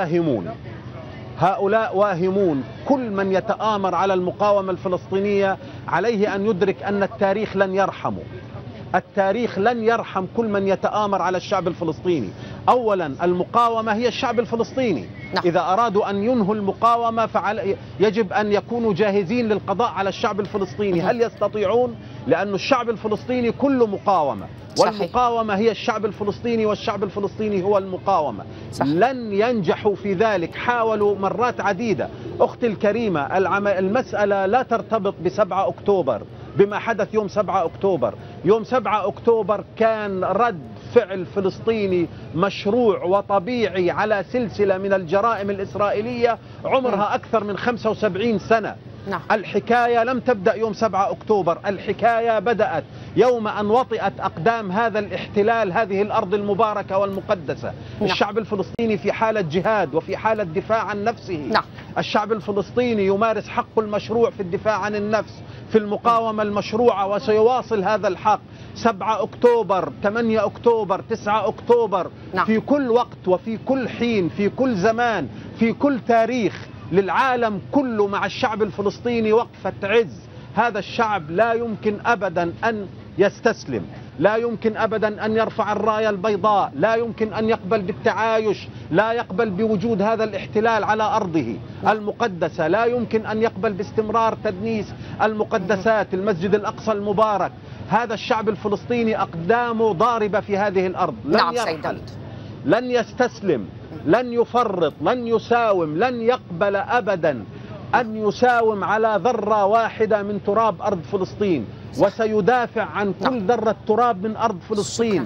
واهمون. كل من يتآمر على المقاومة الفلسطينية عليه أن يدرك أن التاريخ لن يرحمه. التاريخ لن يرحم كل من يتآمر على الشعب الفلسطيني. أولا، المقاومة هي الشعب الفلسطيني. إذا أرادوا أن ينهوا المقاومة يجب أن يكونوا جاهزين للقضاء على الشعب الفلسطيني. هل يستطيعون؟ لأن الشعب الفلسطيني كله مقاومة، والمقاومة هي الشعب الفلسطيني، والشعب الفلسطيني هو المقاومة. لن ينجحوا في ذلك. حاولوا مرات عديدة. أختي الكريمة، المسألة لا ترتبط ب7 أكتوبر، بما حدث يوم 7 أكتوبر. يوم 7 أكتوبر كان رد فعل فلسطيني مشروع وطبيعي على سلسلة من الجرائم الإسرائيلية عمرها أكثر من 75 سنة. الحكاية لم تبدأ يوم 7 أكتوبر، الحكاية بدأت يوم أن وطئت أقدام هذا الاحتلال هذه الأرض المباركة والمقدسة. الشعب الفلسطيني في حالة جهاد وفي حالة دفاع عن نفسه. الشعب الفلسطيني يمارس حقه المشروع في الدفاع عن النفس، في المقاومة المشروعة، وسيواصل هذا الحق. 7 أكتوبر، 8 أكتوبر، 9 أكتوبر، في كل وقت وفي كل حين، في كل زمان، في كل تاريخ للعالم كله مع الشعب الفلسطيني وقفة عز. هذا الشعب لا يمكن أبدا أن يستسلم، لا يمكن أبدا أن يرفع الراية البيضاء، لا يمكن أن يقبل بالتعايش، لا يقبل بوجود هذا الاحتلال على أرضه المقدسة، لا يمكن أن يقبل باستمرار تدنيس المقدسات، المسجد الأقصى المبارك. هذا الشعب الفلسطيني أقدامه ضاربة في هذه الأرض، لن يرحل، لن يستسلم، لن يفرط، لن يساوم، لن يقبل أبدا أن يساوم على ذرة واحدة من تراب أرض فلسطين، وسيدافع عن كل ذرة تراب من أرض فلسطين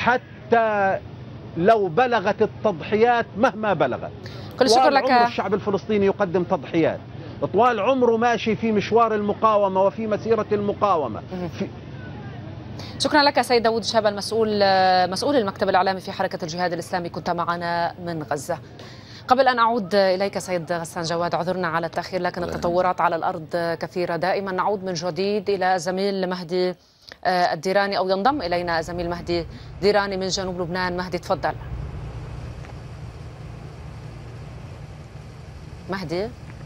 حتى لو بلغت التضحيات مهما بلغت. كل شكر لك. الشعب الفلسطيني يقدم تضحيات طوال عمره، ماشي في مشوار المقاومة وفي مسيرة المقاومة. شكرا لك سيد داود شهاب، مسؤول المكتب الإعلامي في حركة الجهاد الإسلامي، كنت معنا من غزة. قبل أن أعود إليك سيد غسان جواد، عذرنا على التأخير، لكن التطورات على الأرض كثيرة. دائما نعود من جديد إلى زميل مهدي الديراني، أو ينضم إلينا زميل مهدي ديراني من جنوب لبنان. مهدي تفضل. مهدي.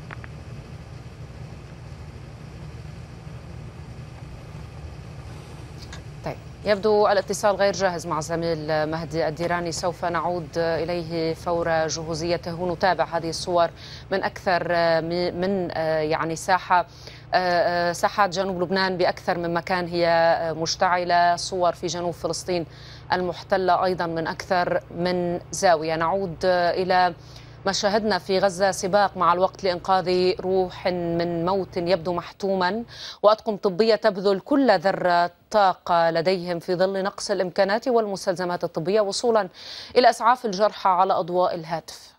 طيب، يبدو الاتصال غير جاهز مع زميل مهدي الديراني، سوف نعود إليه فور جهوزيته. نتابع هذه الصور من أكثر من يعني ساحات جنوب لبنان بأكثر من مكان هي مشتعلة، صور في جنوب فلسطين المحتلة أيضا من أكثر من زاوية. نعود إلى ما شاهدنا في غزة، سباق مع الوقت لإنقاذ روح من موت يبدو محتوما، وأطقم طبية تبذل كل ذرة طاقة لديهم في ظل نقص الإمكانات والمستلزمات الطبية، وصولا إلى إسعاف الجرحى على أضواء الهاتف.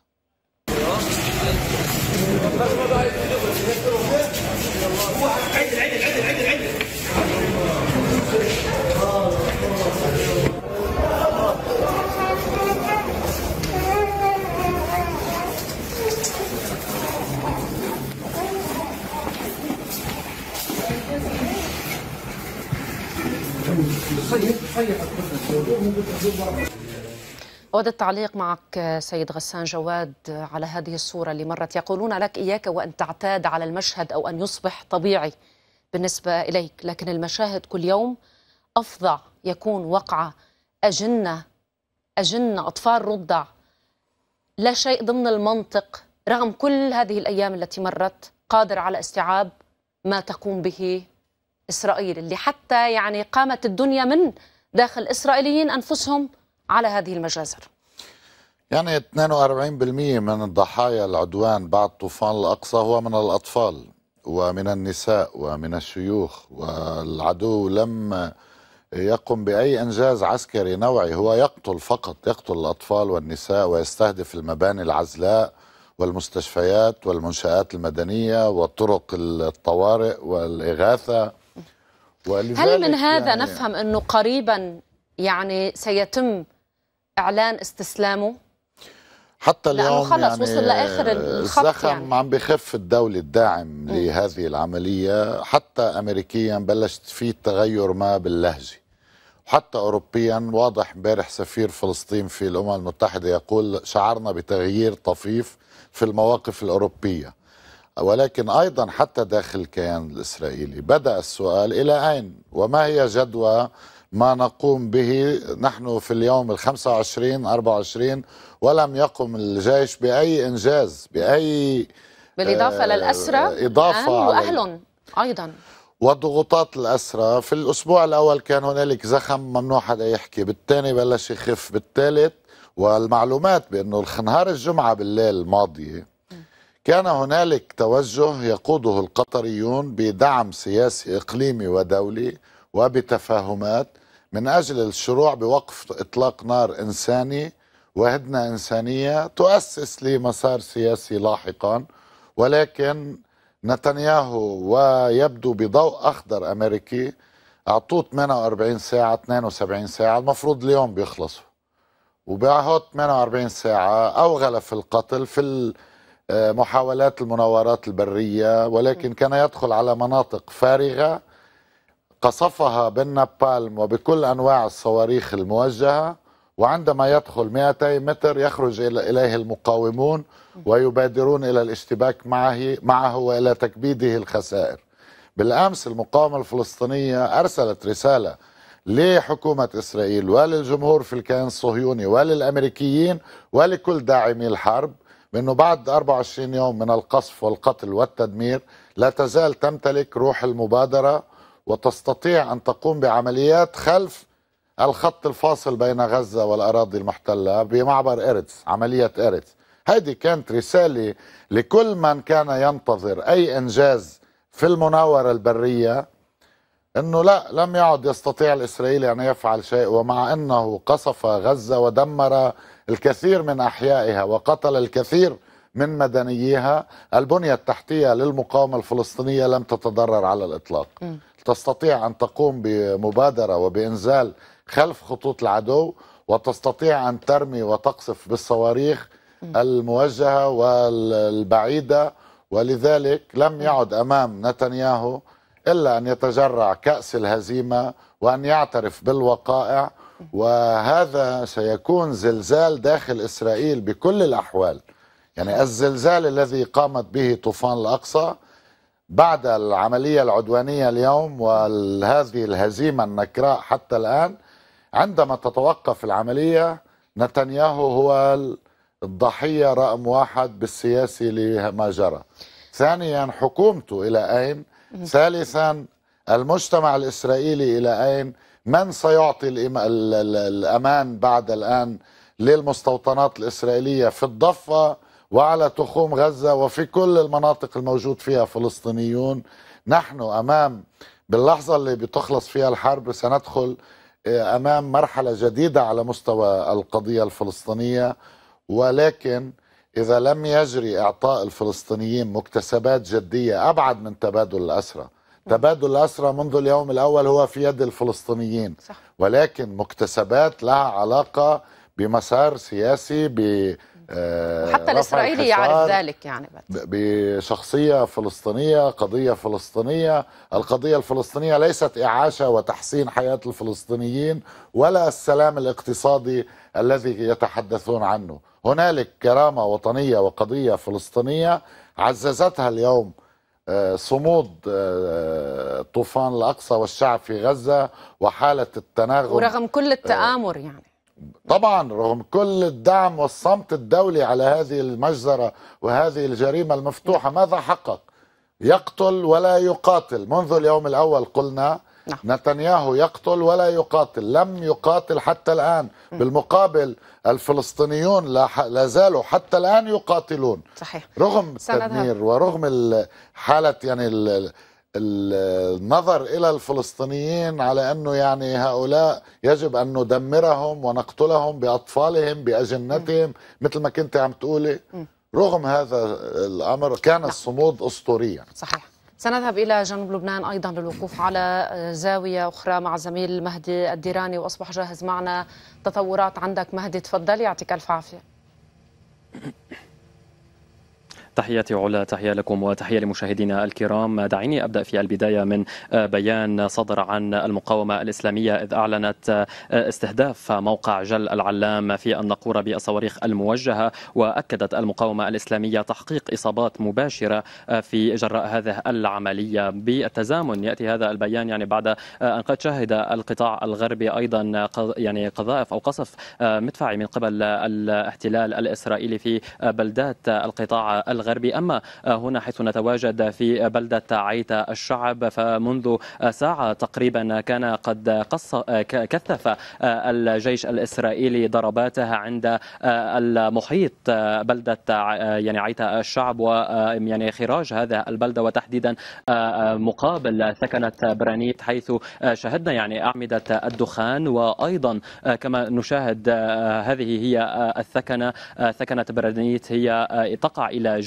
أود التعليق معك سيد غسان جواد على هذه الصورة اللي مرت. يقولون لك إياك وأن تعتاد على المشهد أو أن يصبح طبيعي بالنسبة إليك، لكن المشاهد كل يوم أفظع، يكون وقعة، أجنة أطفال رضع، لا شيء ضمن المنطق. رغم كل هذه الأيام التي مرت قادر على استيعاب ما تقوم به إسرائيل، اللي حتى يعني قامت الدنيا من داخل الإسرائيليين أنفسهم على هذه المجازر. يعني 42% من الضحايا العدوان بعد طوفان الأقصى هو من الأطفال ومن النساء ومن الشيوخ، والعدو لم يقم بأي إنجاز عسكري نوعي، هو يقتل فقط، يقتل الأطفال والنساء ويستهدف المباني العزلاء والمستشفيات والمنشآت المدنية وطرق الطوارئ والإغاثة. هل من هذا يعني نفهم أنه قريبا يعني سيتم إعلان استسلامه؟ حتى اليوم خلص يعني وصل لآخر الخط، الزخم يعني عم بخف الدولي الداعم لهذه العملية. حتى أمريكيا بلشت في تغير ما باللهجة، وحتى أوروبيا واضح. امبارح سفير فلسطين في الأمم المتحدة يقول شعرنا بتغيير طفيف في المواقف الأوروبية. ولكن أيضا حتى داخل الكيان الإسرائيلي بدأ السؤال إلى أين وما هي جدوى ما نقوم به نحن في اليوم 25 24 ولم يقم الجيش بأي إنجاز، بأي بالإضافة للأسرى إضافة وأهلهم أيضا وضغوطات الأسرى. في الأسبوع الأول كان هنالك زخم ممنوع حدا يحكي، بالثاني بلش يخف، بالثالث والمعلومات بأنه نهار الجمعة بالليل الماضية كان هنالك توجه يقوده القطريون بدعم سياسي إقليمي ودولي وبتفاهمات من أجل الشروع بوقف إطلاق نار إنساني وهدنة إنسانية تؤسس لمسار سياسي لاحقا. ولكن نتنياهو ويبدو بضوء أخضر أمريكي أعطوه 48 ساعة 72 ساعة، المفروض اليوم بيخلصوا، وبعهد 48 ساعة أوغل في القتل في محاولات المناورات البرية، ولكن كان يدخل على مناطق فارغة قصفها بالنابالم وبكل أنواع الصواريخ الموجهة، وعندما يدخل 200 متر يخرج إليه المقاومون ويبادرون إلى الاشتباك معه وإلى تكبيده الخسائر. بالأمس المقاومة الفلسطينية أرسلت رسالة لحكومة إسرائيل وللجمهور في الكيان الصهيوني وللأمريكيين ولكل داعمي الحرب بأنه بعد 24 يوم من القصف والقتل والتدمير لا تزال تمتلك روح المبادرة وتستطيع أن تقوم بعمليات خلف الخط الفاصل بين غزة والأراضي المحتلة بمعبر إرتس، عملية إرتس. هذه كانت رسالة لكل من كان ينتظر أي إنجاز في المناورة البرية، أنه لا، لم يعد يستطيع الإسرائيلي أن يفعل شيء. ومع أنه قصف غزة ودمر الكثير من أحيائها وقتل الكثير من مدنييها، البنية التحتية للمقاومة الفلسطينية لم تتضرر على الإطلاق. تستطيع أن تقوم بمبادرة وبإنزال خلف خطوط العدو، وتستطيع أن ترمي وتقصف بالصواريخ الموجهة والبعيدة. ولذلك لم يعد أمام نتنياهو إلا أن يتجرع كأس الهزيمة وأن يعترف بالوقائع، وهذا سيكون زلزال داخل إسرائيل بكل الأحوال. يعني الزلزال الذي قامت به طوفان الأقصى بعد العملية العدوانية اليوم وهذه الهزيمة النكراء حتى الآن، عندما تتوقف العملية نتنياهو هو الضحية رقم واحد بالسياسي لما جرى. ثانيا حكومته إلى أين؟ ثالثا المجتمع الإسرائيلي إلى أين؟ من سيعطي الأمان بعد الآن للمستوطنات الإسرائيلية في الضفة وعلى تخوم غزة وفي كل المناطق الموجود فيها فلسطينيون؟ نحن أمام باللحظة اللي بتخلص فيها الحرب سندخل أمام مرحلة جديدة على مستوى القضية الفلسطينية. ولكن إذا لم يجري إعطاء الفلسطينيين مكتسبات جدية أبعد من تبادل الأسرى، تبادل الأسرى منذ اليوم الأول هو في يد الفلسطينيين، ولكن مكتسبات لها علاقة بمسار سياسي وحتى الإسرائيلي يعرف ذلك يعني بشخصية فلسطينية، قضية فلسطينية. القضية الفلسطينية ليست إعاشة وتحسين حياة الفلسطينيين ولا السلام الاقتصادي الذي يتحدثون عنه. هنالك كرامة وطنية وقضية فلسطينية عززتها اليوم صمود طوفان الأقصى والشعب في غزة وحالة التناغم، ورغم كل التآمر يعني طبعا رغم كل الدعم والصمت الدولي على هذه المجزرة وهذه الجريمة المفتوحة. ماذا حقق؟ يقتل ولا يقاتل. منذ اليوم الأول قلنا نتنياهو يقتل ولا يقاتل، لم يقاتل حتى الآن. بالمقابل الفلسطينيون لا زالوا حتى الآن يقاتلون. صحيح. رغم التدمير ورغم حالة يعني النظر إلى الفلسطينيين على أنه يعني هؤلاء يجب أن ندمرهم ونقتلهم بأطفالهم بأجنتهم مثل ما كنت عم تقولي. رغم هذا الأمر كان الصمود أسطوريا. صحيح. سنذهب إلى جنوب لبنان أيضا للوقوف على زاوية أخرى مع زميل مهدي الديراني، وأصبح جاهز معنا. تطورات عندك مهدي، تفضل، يعطيك ألف عافية. تحياتي علا، تحية لكم وتحية لمشاهدينا الكرام. دعيني أبدأ في البداية من بيان صدر عن المقاومة الإسلامية، إذ أعلنت استهداف موقع جل العلام في الناقورة بالصواريخ الموجهة. وأكدت المقاومة الإسلامية تحقيق إصابات مباشرة في جراء هذه العملية. بالتزامن يأتي هذا البيان يعني بعد أن قد شهد القطاع الغربي أيضا يعني قذائف أو قصف مدفعي من قبل الاحتلال الإسرائيلي في بلدات القطاع الغربي. أما هنا حيث نتواجد في بلدة عيتا الشعب، فمنذ ساعة تقريبا كان قد كثف الجيش الإسرائيلي ضرباتها عند المحيط بلدة يعني عيتا الشعب ويعني خراج هذا البلدة، وتحديدا مقابل ثكنة برانيت، حيث شهدنا يعني أعمدة الدخان. وأيضا كما نشاهد هذه هي ثكنة برانيت، هي تقع إلى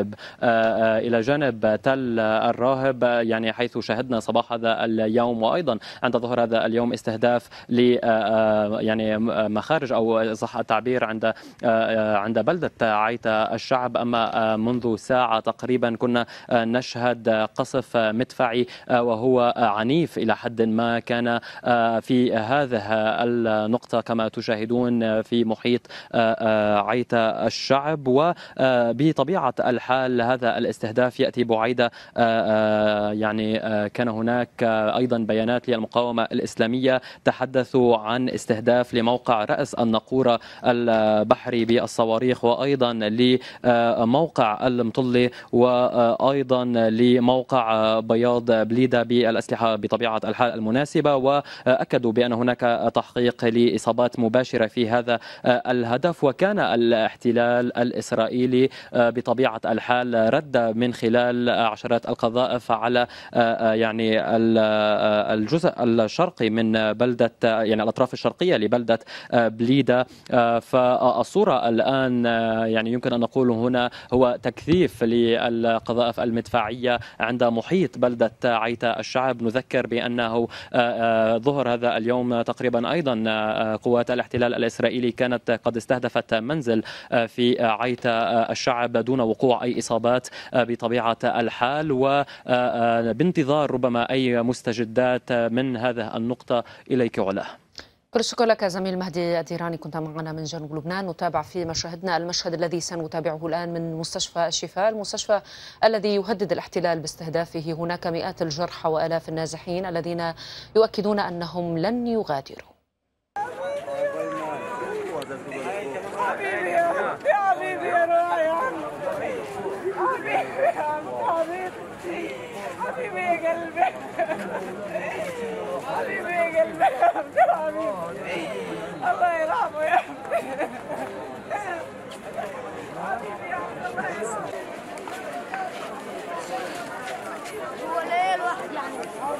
جانب تل الراهب، يعني حيث شهدنا صباح هذا اليوم وأيضا عند ظهر هذا اليوم استهداف ل يعني مخارج أو صح التعبير عند بلدة عيتا الشعب. أما منذ ساعة تقريبا كنا نشهد قصف مدفعي وهو عنيف إلى حد ما، كان في هذه النقطة كما تشاهدون في محيط عيتا الشعب. وبطبيعة الحال هذا الاستهداف يأتي بعيدة يعني كان هناك أيضا بيانات للمقاومة الإسلامية تحدثوا عن استهداف لموقع رأس الناقورة البحري بالصواريخ، وأيضا لموقع المطلي، وأيضا لموقع بياض بليدة بالأسلحة بطبيعة الحال المناسبة. وأكدوا بأن هناك تحقيق لإصابات مباشرة في هذا الهدف. وكان الاحتلال الإسرائيلي بطبيعة الحال رد من خلال عشرات القذائف على يعني الجزء الشرقي من بلدة يعني الأطراف الشرقية لبلدة بليدة. فالصورة الآن يعني يمكن أن نقول هنا هو تكثيف للقذائف المدفعية عند محيط بلدة عيتا الشعب. نذكر بأنه ظهر هذا اليوم تقريبا أيضا قوات الاحتلال الإسرائيلي كانت قد استهدفت منزل في عيتا الشعب دون وقوع أي إصابات بطبيعة الحال، وبانتظار ربما أي مستجدات من هذه النقطة. إليك علا. كل الشكر لك زميل مهدي الديراني، كنت معنا من جنوب لبنان. نتابع في مشاهدنا المشهد الذي سنتابعه الآن من مستشفى الشفاء، المستشفى الذي يهدد الاحتلال باستهدافه. هناك مئات الجرحى وآلاف النازحين الذين يؤكدون أنهم لن يغادروا. حبيبي يا قلبي، حبيبي يا قلبي، حبيبي الله يرحمه يا حبيبي. حبيبي يا عبد الله هو ليل واحد يعني.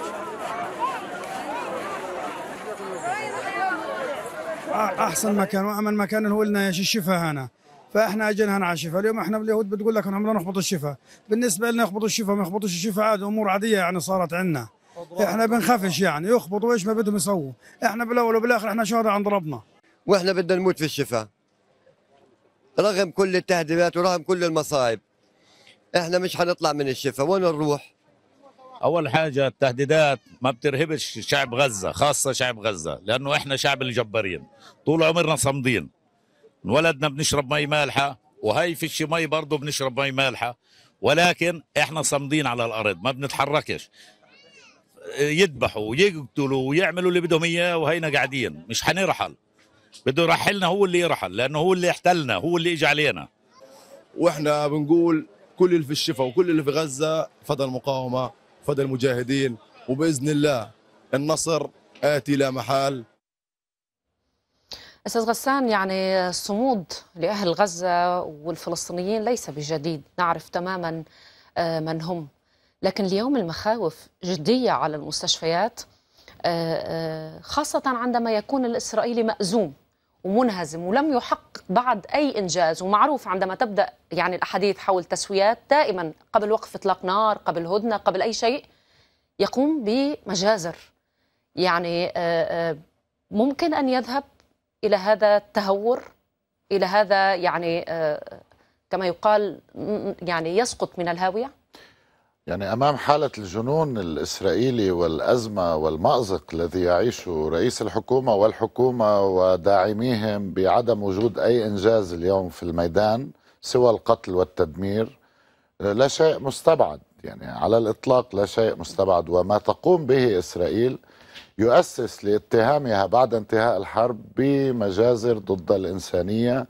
احسن مكان وامن مكان هو لنا الشفاء هنا، فاحنا اجينا هنا على الشفاء. اليوم احنا باليهود بتقول لك انهم لا نخبطوا الشفاء، بالنسبه لنا يخبطوا الشفاء ما يخبطوش الشفاء عادي، امور عاديه يعني صارت عندنا. احنا بنخافش يعني يخبطوا ايش ما بدهم يسووا، احنا بالاول وبالاخر احنا شهداء عند ربنا، واحنا بدنا نموت في الشفاء. رغم كل التهديدات ورغم كل المصايب احنا مش هنطلع من الشفا. وين نروح؟ اول حاجه التهديدات ما بترهبش شعب غزه، خاصه شعب غزه، لانه احنا شعب الجبارين طول عمرنا صامدين. انولدنا بنشرب مي مالحه، وهي فيش مي برضه بنشرب مي مالحه، ولكن احنا صامدين على الارض ما بنتحركش. يذبحوا ويقتلوا ويعملوا اللي بدهم اياه وهينا قاعدين مش حنرحل. بده يرحلنا هو اللي يرحل، لانه هو اللي احتلنا، هو اللي اجى علينا. واحنا بنقول كل اللي في الشفا وكل اللي في غزه فدى المقاومه، فدى المجاهدين، وباذن الله النصر آتي لا محال. أستاذ غسان، يعني الصمود لأهل غزة والفلسطينيين ليس بجديد، نعرف تماما من هم، لكن اليوم المخاوف جدية على المستشفيات، خاصة عندما يكون الإسرائيلي مأزوم ومنهزم ولم يحقق بعد أي إنجاز. ومعروف عندما تبدأ يعني الأحاديث حول تسويات دائما قبل وقف إطلاق نار، قبل هدنة، قبل أي شيء يقوم بمجازر. يعني ممكن أن يذهب إلى هذا التهور، إلى هذا يعني كما يقال يعني يسقط من الهاوية. يعني أمام حالة الجنون الإسرائيلي والأزمة والمأزق الذي يعيشه رئيس الحكومة والحكومة وداعميهم بعدم وجود أي إنجاز اليوم في الميدان سوى القتل والتدمير، لا شيء مستبعد، يعني على الإطلاق لا شيء مستبعد. وما تقوم به إسرائيل يؤسس لاتهامها بعد انتهاء الحرب بمجازر ضد الإنسانية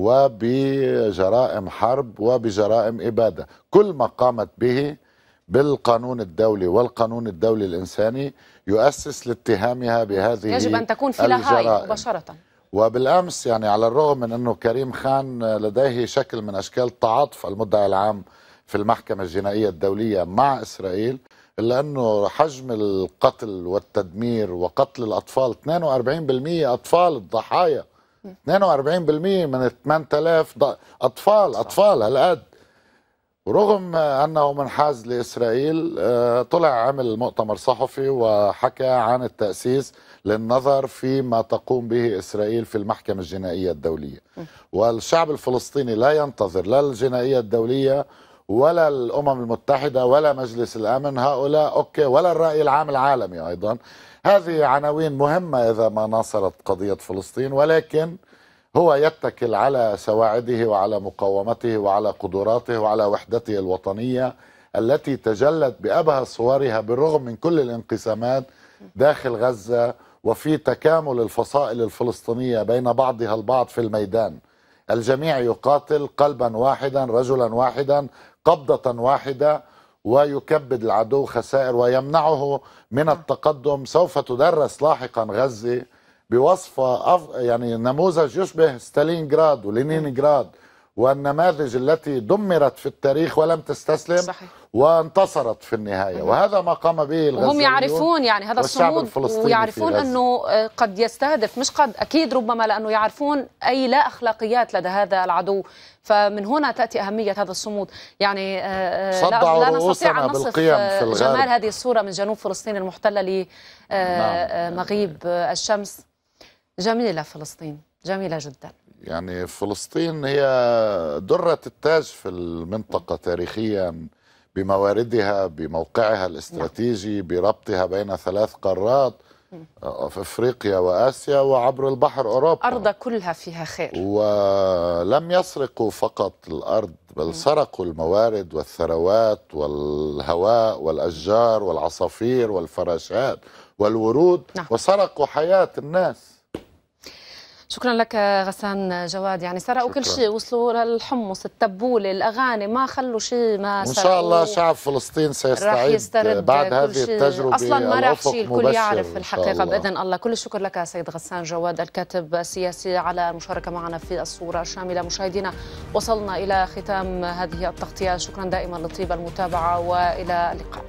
وبجرائم حرب وبجرائم إبادة. كل ما قامت به بالقانون الدولي والقانون الدولي الإنساني يؤسس لاتهامها بهذه يجب أن تكون في لها مباشرة. وبالأمس يعني على الرغم من أنه كريم خان لديه شكل من أشكال تعاطف المدعي العام في المحكمة الجنائية الدولية مع إسرائيل، إلا أنه حجم القتل والتدمير وقتل الأطفال 42% أطفال الضحايا، 42% من 8000 أطفال هالقد. ورغم أنه منحاز لإسرائيل طلع عمل مؤتمر صحفي وحكى عن التأسيس للنظر فيما تقوم به إسرائيل في المحكمة الجنائية الدولية. والشعب الفلسطيني لا ينتظر لا الجنائية الدولية ولا الأمم المتحدة ولا مجلس الأمن، هؤلاء أوكي، ولا الرأي العام العالمي أيضا. هذه عناوين مهمة إذا ما ناصرت قضية فلسطين، ولكن هو يتكل على سواعده وعلى مقاومته وعلى قدراته وعلى وحدته الوطنية التي تجلت بأبهى صورها بالرغم من كل الانقسامات داخل غزة، وفي تكامل الفصائل الفلسطينية بين بعضها البعض في الميدان. الجميع يقاتل قلبا واحدا، رجلا واحدا، قبضة واحدة، ويكبد العدو خسائر ويمنعه من التقدم. سوف تدرس لاحقا غزة بوصفة يعني نموذج يشبه ستالينغراد ولينينغراد والنماذج التي دمرت في التاريخ ولم تستسلم. صحيح. وانتصرت في النهاية. وهذا ما قام به الغزاليون، وهم يعرفون يعني هذا الصمود، ويعرفون أنه قد يستهدف، مش قد، أكيد ربما، لأنه يعرفون أي لا أخلاقيات لدى هذا العدو. فمن هنا تأتي أهمية هذا الصمود. يعني لا نستطيع أن نصف جمال هذه الصورة من جنوب فلسطين المحتلة لمغيب الشمس. جميلة فلسطين، جميلة جدا. يعني فلسطين هي درة التاج في المنطقة تاريخيا بمواردها، بموقعها الاستراتيجي، بربطها بين 3 قارات، في افريقيا واسيا وعبر البحر اوروبا. ارض كلها فيها خير. ولم يسرقوا فقط الارض، بل سرقوا الموارد والثروات والهواء والاشجار والعصافير والفراشات والورود. وسرقوا حياة الناس. شكرا لك غسان جواد. يعني سرقوا كل شيء، وصلوا للحمص، التبولة، الأغاني، ما خلوا شيء ما سرقوا. إن شاء الله شعب فلسطين سيستعيد بعد هذه التجربة. أصلا ما راح شيء، الكل يعرف الحقيقة بإذن الله. كل الشكر لك سيد غسان جواد الكاتب السياسي على المشاركة معنا في الصورة الشاملة. مشاهدينا، وصلنا إلى ختام هذه التغطية. شكرا دائما لطيب المتابعة، وإلى اللقاء.